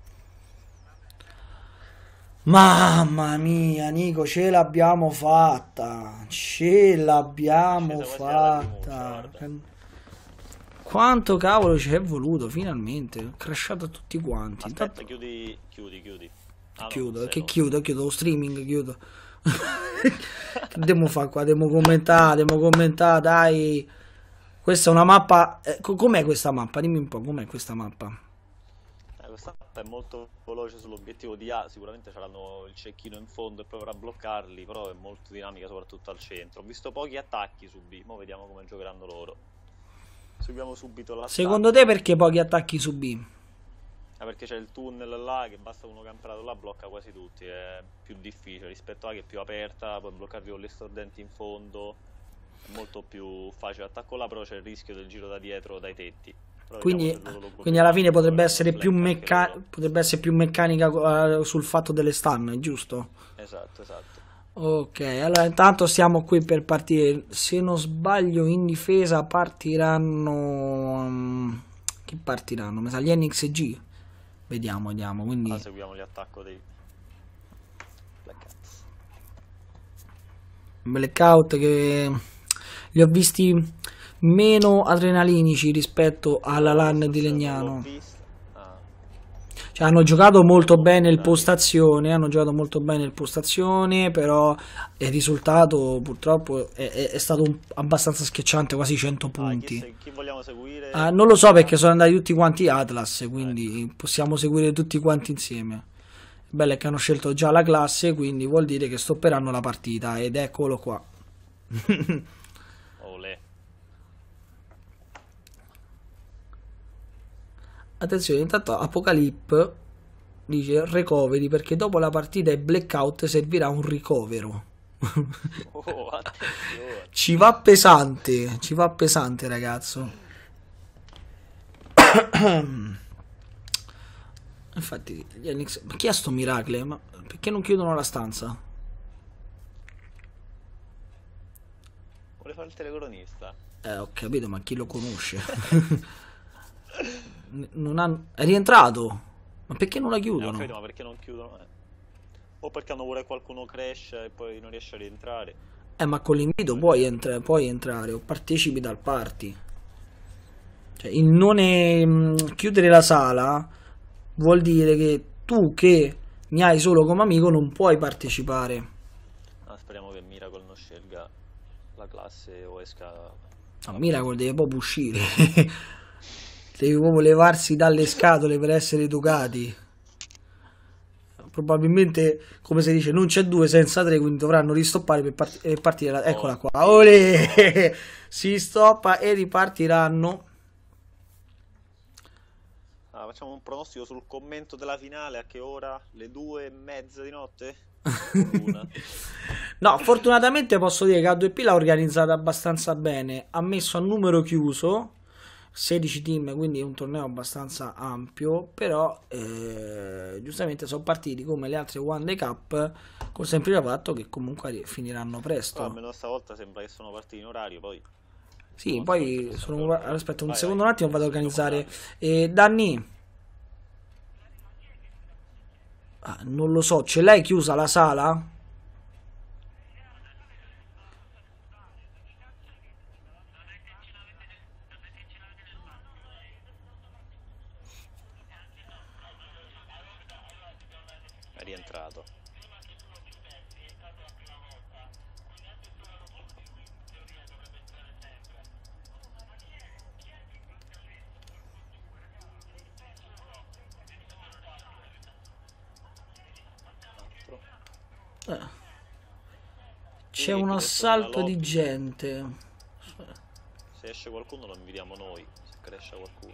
A: Mamma mia, Nico, ce l'abbiamo fatta. Ce l'abbiamo fatta. Quanto cavolo ci è voluto, finalmente. Ho crashato tutti quanti.
C: Aspetta, chiudi. Ah,
A: chiudo,
C: no,
A: che chiudo lo streaming, chiudo. Che devo fare qua? Devo commentare, dai. Questa è una mappa. Com'è questa mappa? Dimmi un po', com'è questa mappa?
C: Questa mappa è molto veloce sull'obiettivo di A, sicuramente c'hanno il cecchino in fondo e proverà a bloccarli, però è molto dinamica soprattutto al centro. Ho visto pochi attacchi su B, ora vediamo come giocheranno loro. Seguiamo subito la
A: Secondo te perché pochi attacchi su B?
C: Perché c'è il tunnel là che basta uno camperato là blocca quasi tutti, è più difficile rispetto a che è più aperta, puoi bloccarvi con le stordenti in fondo, è molto più facile attacco là, però c'è il rischio del giro da dietro dai tetti.
A: Quindi alla fine potrebbe essere più meccanica sul fatto delle stun, giusto?
C: Esatto.
A: Ok, allora intanto siamo qui per partire. Se non sbaglio in difesa partiranno... Chi partiranno? Mi sa gli NXG. Vediamo, vediamo. Quindi
C: seguiamo gli attacchi dei Black Cats.
A: Blackout che li ho visti meno adrenalinici rispetto alla LAN di Legnano. Cioè, hanno giocato molto bene il postazione, però il risultato purtroppo è stato abbastanza schiacciante, quasi 100 punti.
C: Chi vogliamo seguire?
A: Non lo so perché sono andati tutti quanti Atlas, quindi possiamo seguire tutti quanti insieme. Il bello è che hanno scelto già la classe, quindi vuol dire che stopperanno la partita, ed eccolo qua.
C: Olè.
A: Attenzione, intanto Apocalip dice recovery perché dopo la partita e blackout servirà un ricovero.
C: Oh, attenzione.
A: Ci va pesante ragazzo. Infatti gli Enix... Ma chi è sto Miracle? Ma perché non chiudono la stanza?
C: Vuole fare il telecronista?
A: Ho capito, ma chi lo conosce? Non hanno... È rientrato? Ma perché non la chiudono?
C: Ma perché non chiudono? O perché hanno vuole qualcuno crash e poi non riesce a rientrare.
A: Ma con l'invito puoi entrare o partecipi dal party. Cioè, il non chiudere la sala vuol dire che tu che mi hai solo come amico non puoi partecipare.
C: Speriamo che Miracle non scelga la classe o esca.
A: No, Miracle deve proprio uscire. Devi proprio levarsi dalle scatole per essere educati. Probabilmente, come si dice, non c'è 2 senza 3, quindi dovranno ristoppare per partire. Eccola qua. Olè! Si stoppa e ripartiranno.
C: Facciamo un pronostico sul commento della finale. A che ora? Le 2:30 di notte?
A: No, fortunatamente posso dire che A2P l'ha organizzata abbastanza bene. Ha messo a numero chiuso 16 team, quindi è un torneo abbastanza ampio, però giustamente sono partiti come le altre One Day Cup, con sempre il fatto che comunque finiranno presto.
C: Però almeno stavolta sembra che sono partiti in orario, poi
A: sì, poi aspetta un secondo, un attimo, vado ad organizzare. Danni, non lo so, ce l'hai chiusa la sala?
C: è rientrato.
A: C'è un assalto di gente.
C: Se esce qualcuno lo invitiamo noi, se cresce qualcuno.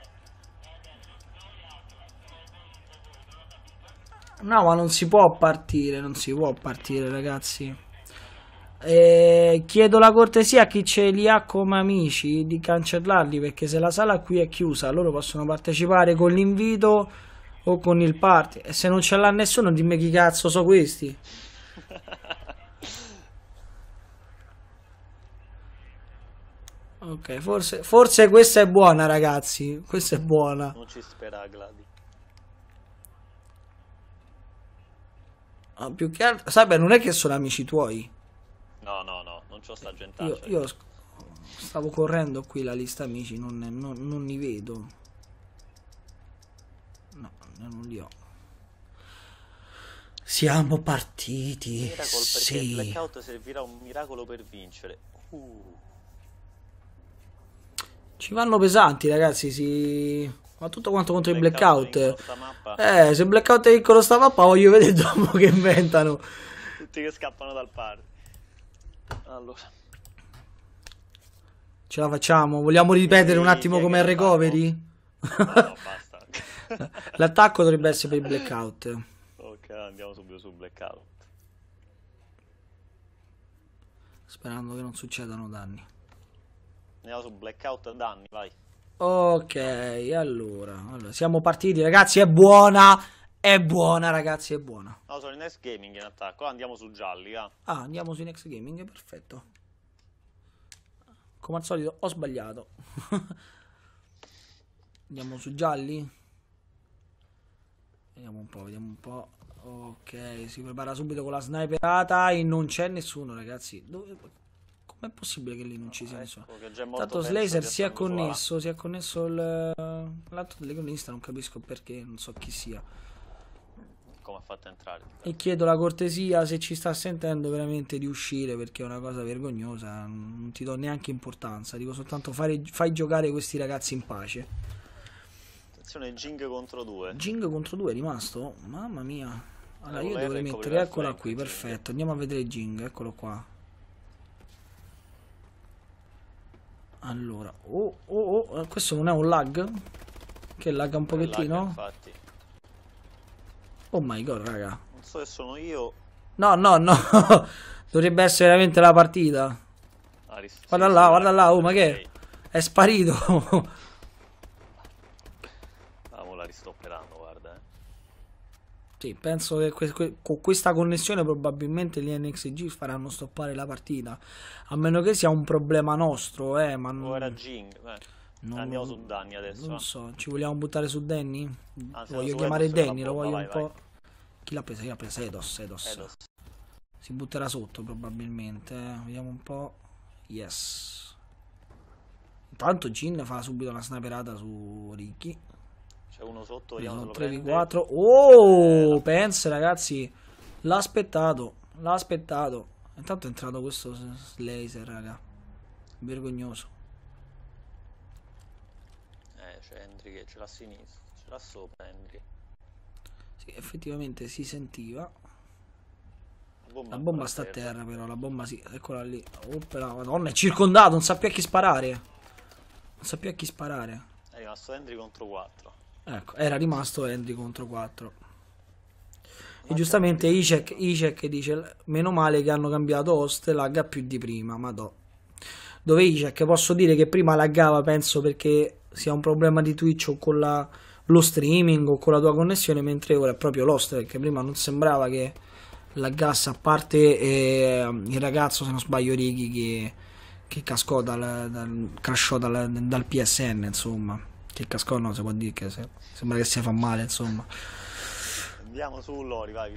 A: No, ma non si può partire, ragazzi. Chiedo la cortesia a chi ce li ha come amici di cancellarli, perché se la sala qui è chiusa loro possono partecipare con l'invito o con il party, e se non ce l'ha nessuno dimmi chi cazzo so questi. Ok, forse questa è buona, ragazzi, questa è buona.
C: Non ci spera Gladi.
A: Più che altro, sai, beh, non è che sono amici tuoi.
C: No, non c'ho sta gente.
A: Io stavo correndo qui la lista amici, non li vedo. No, non li ho. Siamo partiti.
C: Miracle,
A: sì.
C: Perché il blackout servirà un miracolo per vincere.
A: Ci vanno pesanti, ragazzi, sì. Ma tutto quanto contro il blackout. Se blackout è piccolo sta mappa, voglio vedere dopo che inventano.
C: Tutti che scappano dal party. Allora.
A: Ce la facciamo? Vogliamo ripetere un attimo com'è il recovery?
C: No, basta.
A: L'attacco dovrebbe essere per il blackout.
C: Ok, andiamo subito sul blackout.
A: Sperando che non succedano danni.
C: Andiamo su blackout danni, vai.
A: Ok, allora siamo partiti, ragazzi. È buona, ragazzi, è buona.
C: No, sono in Next Gaming in attacco. Andiamo su gialli,
A: andiamo su Next Gaming, perfetto. Come al solito ho sbagliato. Andiamo su gialli. Vediamo un po', vediamo un po'. Ok, si prepara subito con la sniperata e non c'è nessuno, ragazzi. Com'è possibile che lì non ci sia nessuno? Tanto Slazer si è connesso l'altro telecronista, non capisco perché, non so chi sia.
C: Come ha fatto a entrare?
A: E chiedo la cortesia, se ci sta sentendo, veramente di uscire, perché è una cosa vergognosa, non ti do neanche importanza, dico soltanto fai giocare questi ragazzi in pace.
C: Attenzione, Jing contro 2.
A: Jing contro 2 è rimasto? Mamma mia. Allora io
C: Con
A: dovrei
C: l'R
A: mettere,
C: coprirà
A: eccola
C: il
A: qui,
C: flank,
A: perfetto, andiamo a vedere Jing, eccolo qua. Allora, questo non è un lag? Che lagga un pochettino?
C: Lag, infatti.
A: Oh my god, raga.
C: Non so se sono io.
A: No, no, no. Dovrebbe essere veramente la partita. Guarda là, guarda là, oh, ma che è sparito.
C: Mo la ristopperanno, guarda.
A: Sì, penso che con questa connessione probabilmente gli NXG faranno stoppare la partita. A meno che sia un problema nostro, ma non...
C: O era Jing. Andiamo su Danny adesso.
A: Non so, ci vogliamo buttare su Danny?
C: Anzi,
A: Voglio
C: su
A: chiamare
C: Eidos
A: Danny, lo
C: bomba,
A: voglio
C: vai,
A: un po'... Chi l'ha presa? Chi l'ha presa? Eidos. Si butterà sotto probabilmente, Vediamo un po'. Yes. Intanto Jin fa subito una sniperata su Ricky.
C: C'è uno sotto, vediamo se lo
A: 3v4. Oh, pensa ragazzi. L'ha aspettato. Intanto è entrato questo laser, raga. Vergognoso.
C: C'è Henry che ce l'ha a sinistra. Ce l'ha sopra Henry.
A: Sì, effettivamente si sentiva.
C: La
A: bomba sta a terra però, la bomba sì, eccola lì. Oppela, madonna, è circondato, non sa più a chi sparare.
C: È rimasto Henry contro 4.
A: Ecco, era rimasto Henry contro 4. E giustamente Icek dice, meno male che hanno cambiato host, lagga più di prima, madò. Dove Icek posso dire che prima laggava, penso perché sia un problema di Twitch o con lo streaming o con la tua connessione, mentre ora è proprio l'host, perché prima non sembrava che laggasse, a parte il ragazzo, se non sbaglio Ricky, che cascò crashò dal PSN, insomma. Che cascò no, si può dire, che sembra che si fa male, insomma.
C: Andiamo su Lori, vai.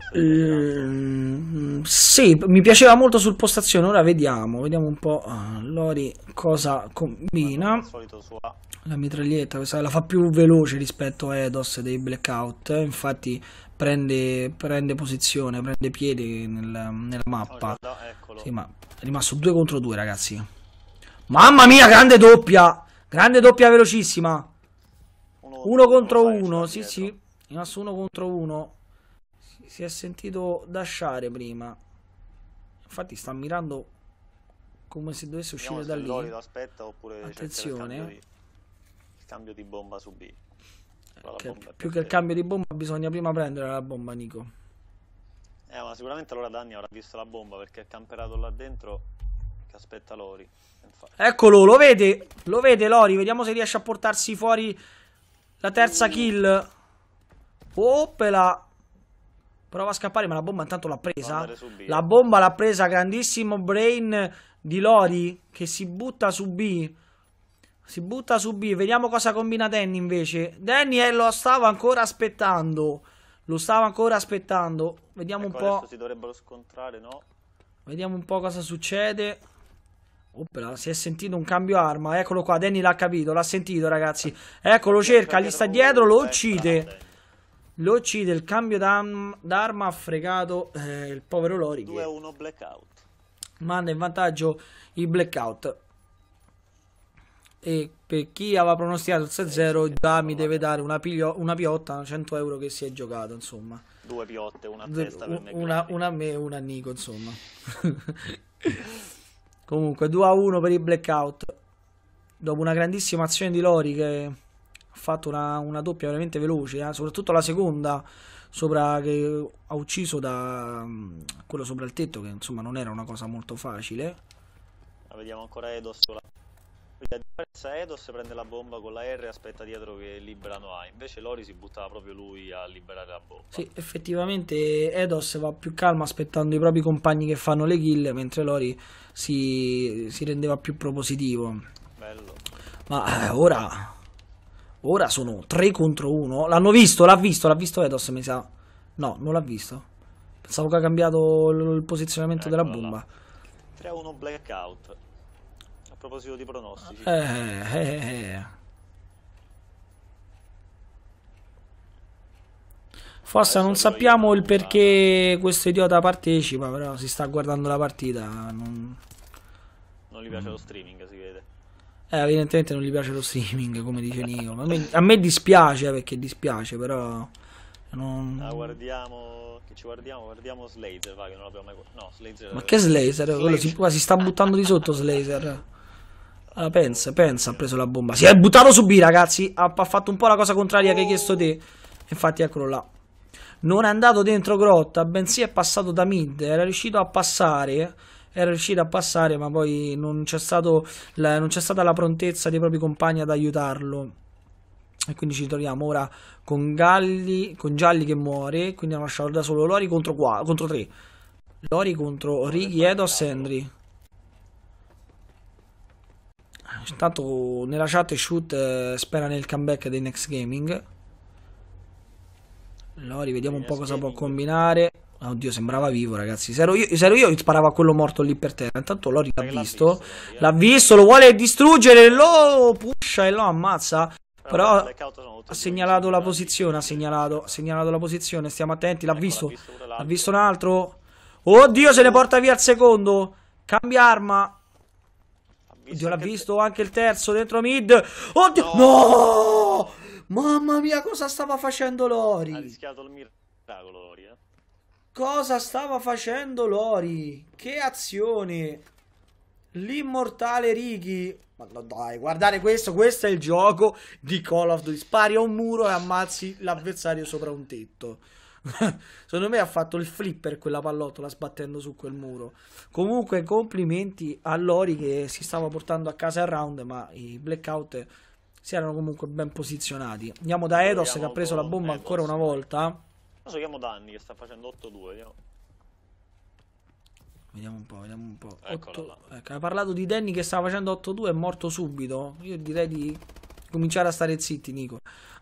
A: Sì, mi piaceva molto sul postazione. Ora vediamo un po' Lori cosa combina. La mitraglietta, questa la fa più veloce rispetto a Eidos dei Blackout. Infatti prende posizione, prende piede nella mappa. Sì, ma è rimasto 2 contro 2, ragazzi. Mamma mia, grande doppia velocissima. 1 contro 1, sì, è rimasto 1 contro 1. Si è sentito dashare prima. Infatti sta mirando come se dovesse uscire da lì.
C: Aspetta, oppure
A: attenzione,
C: il cambio di bomba su B.
A: Più che il cambio di bomba bisogna prima prendere la bomba, Nico.
C: Ma sicuramente allora Danny avrà visto la bomba, perché è camperato là dentro che aspetta Lori.
A: Eccolo, lo vede Lori. Vediamo se riesce a portarsi fuori la terza kill. Oppela. Prova a scappare, ma la bomba intanto l'ha presa. La bomba l'ha presa, grandissimo brain di Lori che si butta su B. Vediamo cosa combina Danny invece. Danny lo stava ancora aspettando. Vediamo un po'.
C: Si dovrebbero scontrare, no?
A: Vediamo un po' cosa succede. Oppela, si è sentito un cambio arma. Eccolo qua, Danny l'ha capito, l'ha sentito, ragazzi. Eccolo, cerca, gli sta dietro, lo uccide. Il cambio d'arma ha fregato il povero Lori.
C: 2-1 Blackout.
A: Manda in vantaggio i Blackout. E per chi aveva pronosticato il 6-0 già mi deve dare una piotta, 100 euro che si è giocato, insomma.
C: 2 piotte, una a testa per me.
A: Una a me e una a Nico, insomma. Comunque 2-1 per i Blackout. Dopo una grandissima azione di Lori che ha fatto una doppia veramente veloce, soprattutto la seconda che ha ucciso da quello sopra il tetto, che insomma non era una cosa molto facile.
C: Ma vediamo ancora Eidos. La differenza, Eidos prende la bomba con la R e aspetta dietro che liberano A, invece Lori si buttava proprio lui a liberare la bomba.
A: Sì, effettivamente Eidos va più calmo aspettando i propri compagni che fanno le kill, mentre Lori si rendeva più propositivo.
C: Bello.
A: Ma ora Ora sono 3 contro 1. L'hanno visto, l'ha visto Eidos, mi sa. No, non l'ha visto. Pensavo che ha cambiato il posizionamento della bomba.
C: 3-1 blackout. A proposito di pronostici.
A: Forse non sappiamo il perché questo idiota partecipa, però si sta guardando la partita.
C: Non gli piace lo streaming, si vede.
A: Evidentemente non gli piace lo streaming, come dice Nico. A me dispiace, perché dispiace, però...
C: guardiamo... Che ci guardiamo? Guardiamo Slazer, va, che non l'abbiamo mai... No, Slazer...
A: Ma che Slazer? Quello si sta buttando di sotto Slazer. Allora, pensa, ha preso la bomba. Si è buttato su B, ragazzi. Ha fatto un po' la cosa contraria che hai chiesto te. Infatti eccolo là. Non è andato dentro grotta, bensì è passato da mid. Era riuscito a passare, ma poi non c'è stata la prontezza dei propri compagni ad aiutarlo. E quindi ci troviamo ora con Gialli che muore. Quindi hanno lasciato da solo Lori contro 3. Lori contro Righi, Eidos e Henry. Intanto nella chat Shoot spera nel comeback dei Next Gaming. Lori, vediamo un po' cosa può combinare. Oddio, sembrava vivo, ragazzi. Se ero io sparavo a quello morto lì per terra. Intanto Lori l'ha visto, lo vuole distruggere, lo pusha e lo ammazza. Però ha segnalato la posizione, ha segnalato la posizione, stiamo attenti, l'ha visto un altro. Oddio, se ne porta via il secondo. Cambia arma. Oddio, l'ha visto anche il terzo dentro mid. Oddio, no! Mamma mia, cosa stava facendo Lori?
C: Ha rischiato il miracolo Lori,
A: Cosa stava facendo Lori? Che azione! L'immortale Righi. Ma no, dai, guardate questo è il gioco di Call of Duty. Spari a un muro e ammazzi l'avversario sopra un tetto. Secondo me ha fatto il flipper quella pallottola sbattendo su quel muro. Comunque complimenti a Lori che si stava portando a casa il round, ma i blackout si erano comunque ben posizionati. Andiamo da Eidos che ha preso la bomba ancora una volta.
C: Adesso chiamo Danny che sta facendo 8-2.
A: Vediamo un po'.
C: Ecco,
A: ha parlato di Danny che stava facendo 8-2, è morto subito. Io direi di cominciare a stare zitti, Nico.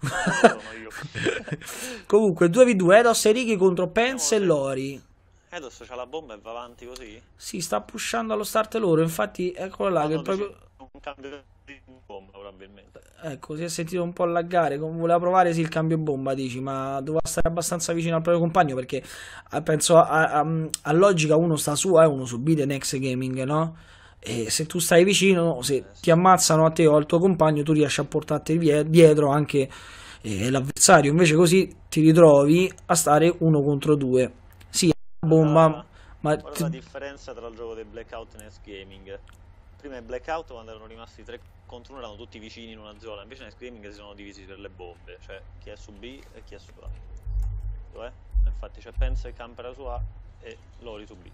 A: Comunque 2v2, Eidos e Righi contro Pence e Lori.
C: Eidos c'ha la bomba e va avanti così?
A: Si sta pushando allo start loro, infatti eccolo là che proprio...
C: un cambio di bomba probabilmente.
A: Ecco, si è sentito un po' laggare, voleva provare il cambio bomba, dici, ma doveva stare abbastanza vicino al proprio compagno, perché penso a logica uno sta su A e uno su B di Next Gaming, no? E se tu stai vicino, se ti ammazzano a te o al tuo compagno, tu riesci a portarti dietro anche l'avversario, invece così ti ritrovi a stare 1 contro 2. Sì, bomba, ma...
C: Qual è la differenza tra il gioco dei Blackout e Next Gaming? Prima i Blackout, quando erano rimasti 3 contro 1, erano tutti vicini in una zona, invece Next Gaming si sono divisi per le bombe, cioè chi è su B e chi è su A. Dov'è? Infatti c'è Pence che campera su A e Lori su B.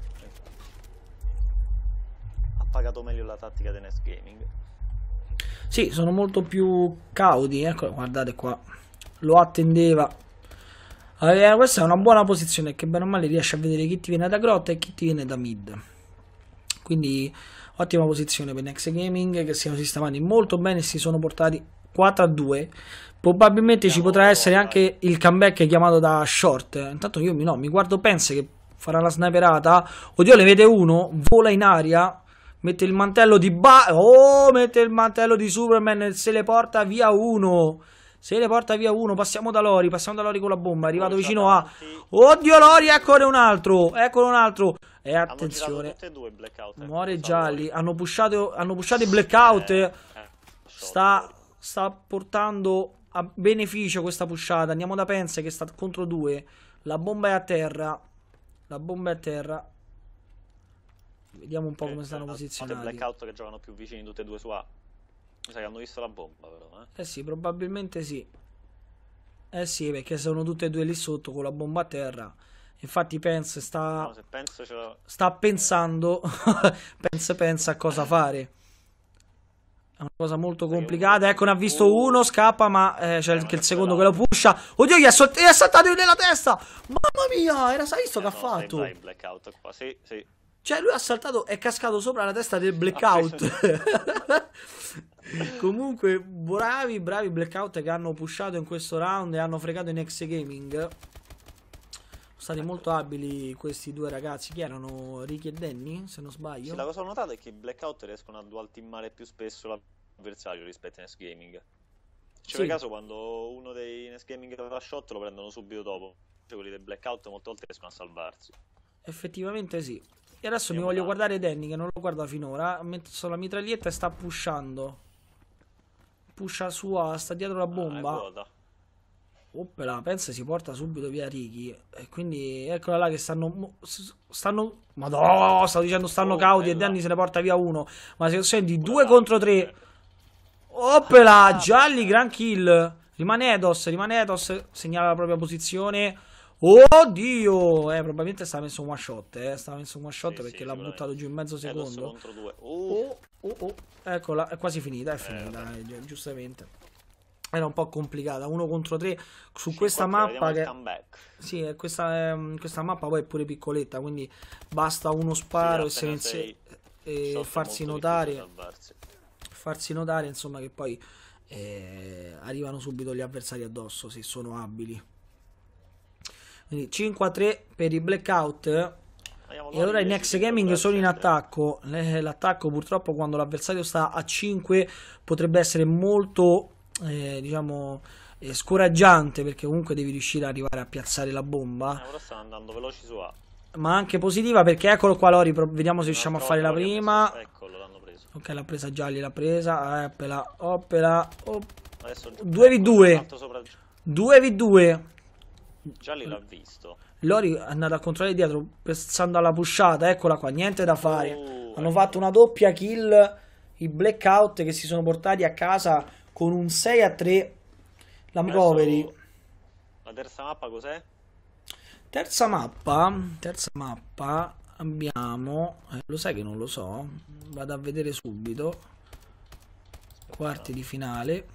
C: Ha pagato meglio la tattica di Next Gaming.
A: Sì, sono molto più cauti, ecco, guardate qua. Lo attendeva. Questa è una buona posizione, che bene o male riesce a vedere chi ti viene da grotta e chi ti viene da mid. Quindi ottima posizione per Next Gaming, che si sono sistemati molto bene e si sono portati 4-2. Probabilmente ci potrà essere anche il comeback chiamato da Short. Intanto io mi guardo Pence che farà la sniperata. Oddio, le vede uno, vola in aria, mette il mantello di mette il mantello di Superman e se le porta via uno. Passiamo da Lori con la bomba, è arrivato vicino a... Oddio Lori, eccone un altro. E attenzione, muore Gialli, hanno pushato i blackout. Sta portando a beneficio questa pushata. Andiamo da Pence che sta contro 2. La bomba è a terra. Vediamo un po' come stanno posizionati.
C: Blackout che giocano più vicini tutti e due su A. Mi sa che hanno visto la bomba però,
A: sì, probabilmente sì. Sì, perché sono tutte e due lì sotto con la bomba a terra. Infatti Pence sta pensando pensa a cosa fare. È una cosa molto complicata. Ecco, ne ha visto uno, scappa, ma c'è anche il secondo che lo pusha. Oddio, gli è saltato nella testa. Mamma mia, hai visto che ha fatto?
C: Blackout qua. Sì.
A: Cioè lui ha saltato, è cascato sopra la testa del blackout. Comunque, bravi Blackout che hanno pushato in questo round e hanno fregato in Next Gaming. Sono stati molto abili questi due ragazzi. Chi erano? Ricky e Danny, se non sbaglio.
C: Sì, la cosa che ho notato è che i Blackout riescono a dual teamare più spesso l'avversario rispetto a Next Gaming. C'è per caso quando uno dei Next Gaming va shot lo prendono subito dopo. Cioè, quelli del Blackout molte volte riescono a salvarsi.
A: Effettivamente sì. E adesso mi voglio guardare Danny, che non l'ho guardato finora. Ha messo la mitraglietta e sta pushando. Pusha su A, sta dietro la bomba. Oppela, pensa si porta subito via Ricky. E quindi eccola là che stanno. Madonna, stavo dicendo stanno cauti e Danny se ne porta via uno. Ma se senti 2 contro 3. Oppela, gialli, gran kill. Rimane Edos, segnala la propria posizione. Oddio, probabilmente stava messo un one shot, stava messo un one shot perché l'ha buttato giù in mezzo secondo.
C: Contro 2.
A: Eccola, è quasi finita, giustamente. Era un po' complicata, 1 contro 3 su questa mappa che... Sì, questa mappa poi è pure piccoletta, quindi basta uno sparo e farsi notare. Farsi notare, insomma, che poi arrivano subito gli avversari addosso se sono abili. Quindi 5-3 per i Blackout. E allora i Next Gaming sono in attacco. L'attacco purtroppo quando l'avversario sta a 5 potrebbe essere molto diciamo scoraggiante, perché comunque devi riuscire ad arrivare a piazzare la bomba.
C: Ora stanno andando veloci su A.
A: Ma anche positiva perché eccolo qua Lori, vediamo se riusciamo a fare la prima.
C: Eccolo, l'hanno preso.
A: Ok, l'ha presa Gialli, l'ha presa. Oppela.
C: 2v2.
A: 2v2.
C: Gialli l'ha visto.
A: Lori è andato a controllare dietro pensando alla pushata. Eccola qua, niente da fare. Hanno fatto una doppia kill i Blackout che si sono portati a casa con un 6-3. La Recovery.
C: La terza mappa cos'è?
A: Terza mappa abbiamo, lo sai che non lo so, vado a vedere subito. Quarti di finale.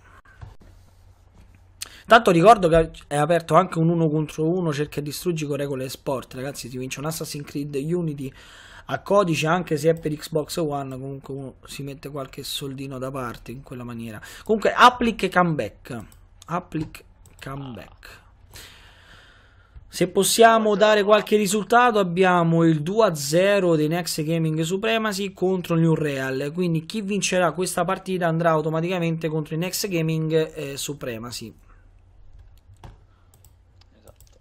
A: Tanto ricordo che è aperto anche un 1 contro 1, cerca e distruggi con regole sport. Ragazzi, si vince un Assassin's Creed Unity a codice, anche se è per Xbox One. Comunque uno si mette qualche soldino da parte in quella maniera. Comunque Applic Comeback. Se possiamo dare qualche risultato, abbiamo il 2-0 dei Next Gaming Supremacy contro il New Real. Quindi chi vincerà questa partita andrà automaticamente contro i Next Gaming Supremacy.
C: Esatto.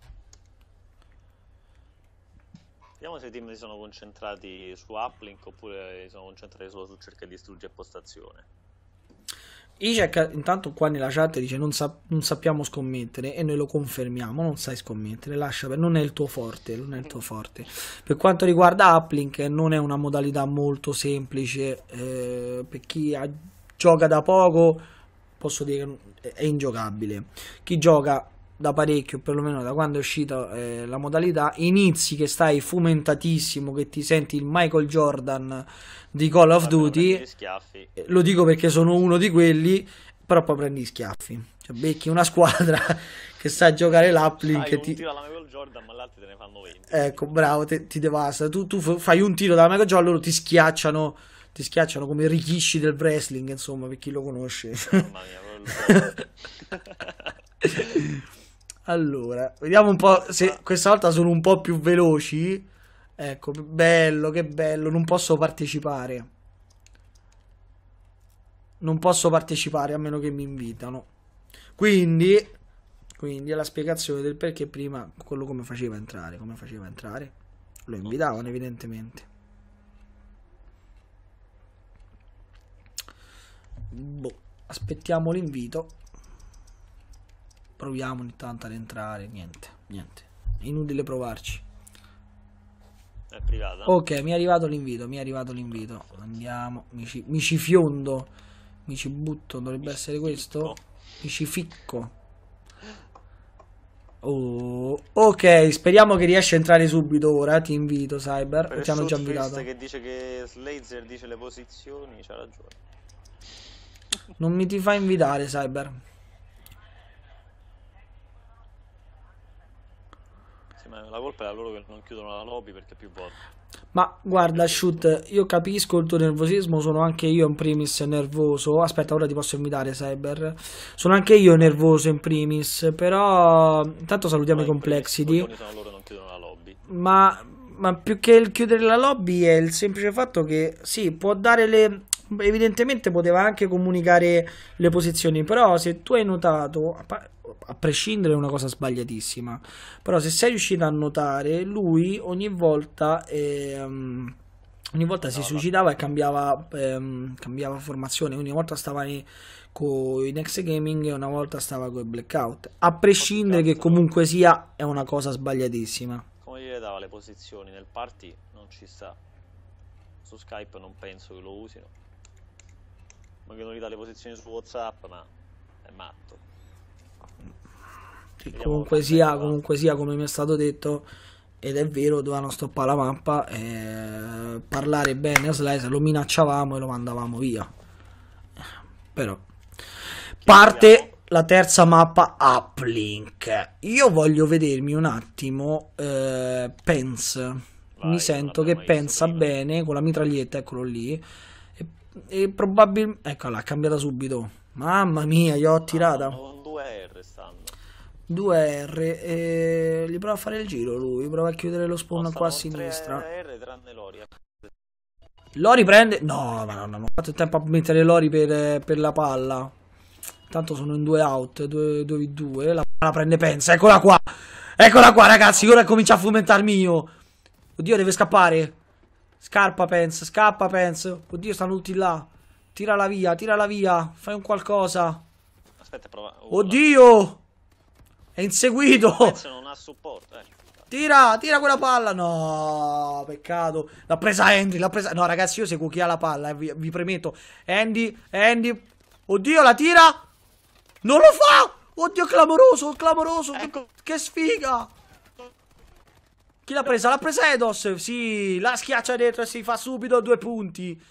C: Vediamo se i team si sono concentrati su uplink oppure si sono concentrati solo su cerca di distruggere postazione.
A: Icek intanto qua nella chat dice non sappiamo scommettere, e noi lo confermiamo, non sai scommettere, lascia non è il tuo forte, Per quanto riguarda uplink non è una modalità molto semplice, per chi gioca da poco posso dire che è ingiocabile. Chi gioca da parecchio, perlomeno da quando è uscita la modalità, inizi che stai fumentatissimo, che ti senti il Michael Jordan di Call of Duty. Lo dico perché sono uno di quelli, però poi prendi schiaffi, cioè becchi una squadra che sa giocare l'uplink
C: e ti tiro alla Michael Jordan, ma l'altro te ne fanno 20.
A: Ecco, bravo, ti devasta. Tu fai un tiro dalla Michael Jordan, loro ti schiacciano come Rikishi del wrestling, insomma, per chi lo conosce.
C: Mamma mia,
A: allora, vediamo un po' se questa volta sono un po' più veloci. Ecco, bello, che bello. Non posso partecipare. A meno che mi invitano. Quindi è la spiegazione del perché prima quello come faceva entrare. Lo invitavano evidentemente. Aspettiamo l'invito. Proviamo ogni tanto ad entrare. Niente. È inutile provarci.
C: È privata.
A: Ok, mi è arrivato l'invito. Andiamo. Mi ci fiondo. Mi ci butto. Dovrebbe essere questo. Mi ci ficco. Ok, speriamo che riesci a entrare subito ora. Ti invito, Cyber. Ti hanno già invitato.
C: Che dice che Slazer dice le posizioni. C'ha ragione.
A: Non mi ti fa invitare, Cyber.
C: Ma la colpa è la loro che non chiudono la lobby perché più volte.
A: Ma guarda, Shoot, io capisco il tuo nervosismo, sono anche io in primis nervoso. Aspetta, ora ti posso invitare, Cyber. Sono anche io nervoso in primis, però intanto salutiamo i Complexity.
C: Sono loro, non chiudono la lobby.
A: Ma più che il chiudere la lobby è il semplice fatto che sì, può dare le... Evidentemente poteva anche comunicare le posizioni, però se tu hai notato, a prescindere è una cosa sbagliatissima, però se sei riuscito a notare, lui ogni volta si suicidava e cambiava formazione, ogni volta stava con i Next Gaming e una volta stava con i Blackout, a prescindere che comunque sia è una cosa sbagliatissima.
C: Come gli dava le posizioni nel party non ci sta. Su Skype non penso che lo usino. Ma che non gli dà le posizioni su WhatsApp, ma è matto.
A: Sì, comunque sia, come mi è stato detto, ed è vero, dovevano stoppare la mappa e parlare bene a Slice, lo minacciavamo e lo mandavamo via. Però parte la terza mappa, Uplink. Io voglio vedermi un attimo Pence. Mi sento che pensa bene con la mitraglietta, eccolo lì. E probabilmente, eccola, ha cambiata subito. Mamma mia, gli ho tirata.
C: Con 2R stanno.
A: 2R e gli prova a fare il giro lui, prova a chiudere lo spawn qua a sinistra.
C: R tranne Lori.
A: Lori prende... No, ma non ho fatto il tempo a mettere Lori per la palla. Tanto sono in 2 out, 2v2. La palla prende Pence, eccola qua. Eccola qua ragazzi, ora comincia a fomentarmi io. Oddio, deve scappare. Scappa Pence. Oddio, stanno tutti là. Tirala via. Fai un qualcosa.
C: Aspetta, prova.
A: Oddio! È inseguito!
C: Pence non ha supporto,
A: Tira quella palla. No, peccato. L'ha presa Andy, No, ragazzi, io seguo chi ha la palla, vi premetto. Andy. Oddio, la tira! Non lo fa! Oddio, clamoroso.
C: Ecco.
A: Che sfiga! Chi l'ha presa? L'ha presa Eidos. Sì, la schiaccia dietro e si fa subito 2 punti.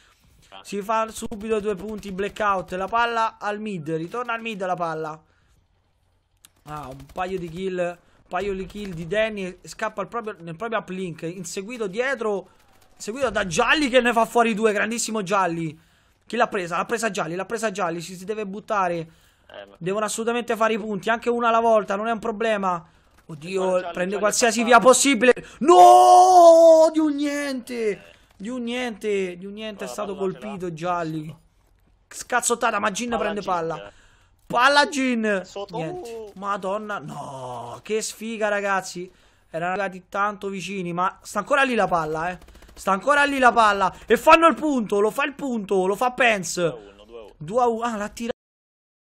A: Blackout. La palla al mid. Ritorna al mid la palla. Un paio di kill di Danny e scappa nel proprio uplink, inseguito dietro, seguito da Gialli che ne fa fuori 2, grandissimo Gialli. Chi l'ha presa? L'ha presa Gialli, si deve buttare. Devono assolutamente fare i punti, anche una alla volta, non è un problema. Oddio, prende qualsiasi via possibile. No! Di un niente è stato colpito Gialli. Scazzottata, ma Gin prende palla. Palla Gin. Niente. Madonna. No. Che sfiga ragazzi. Erano arrivati tanto vicini. Ma sta ancora lì la palla. E fanno il punto. Lo fa Pence.
C: 2-1.
A: 2-1. Ah, l'ha tirato.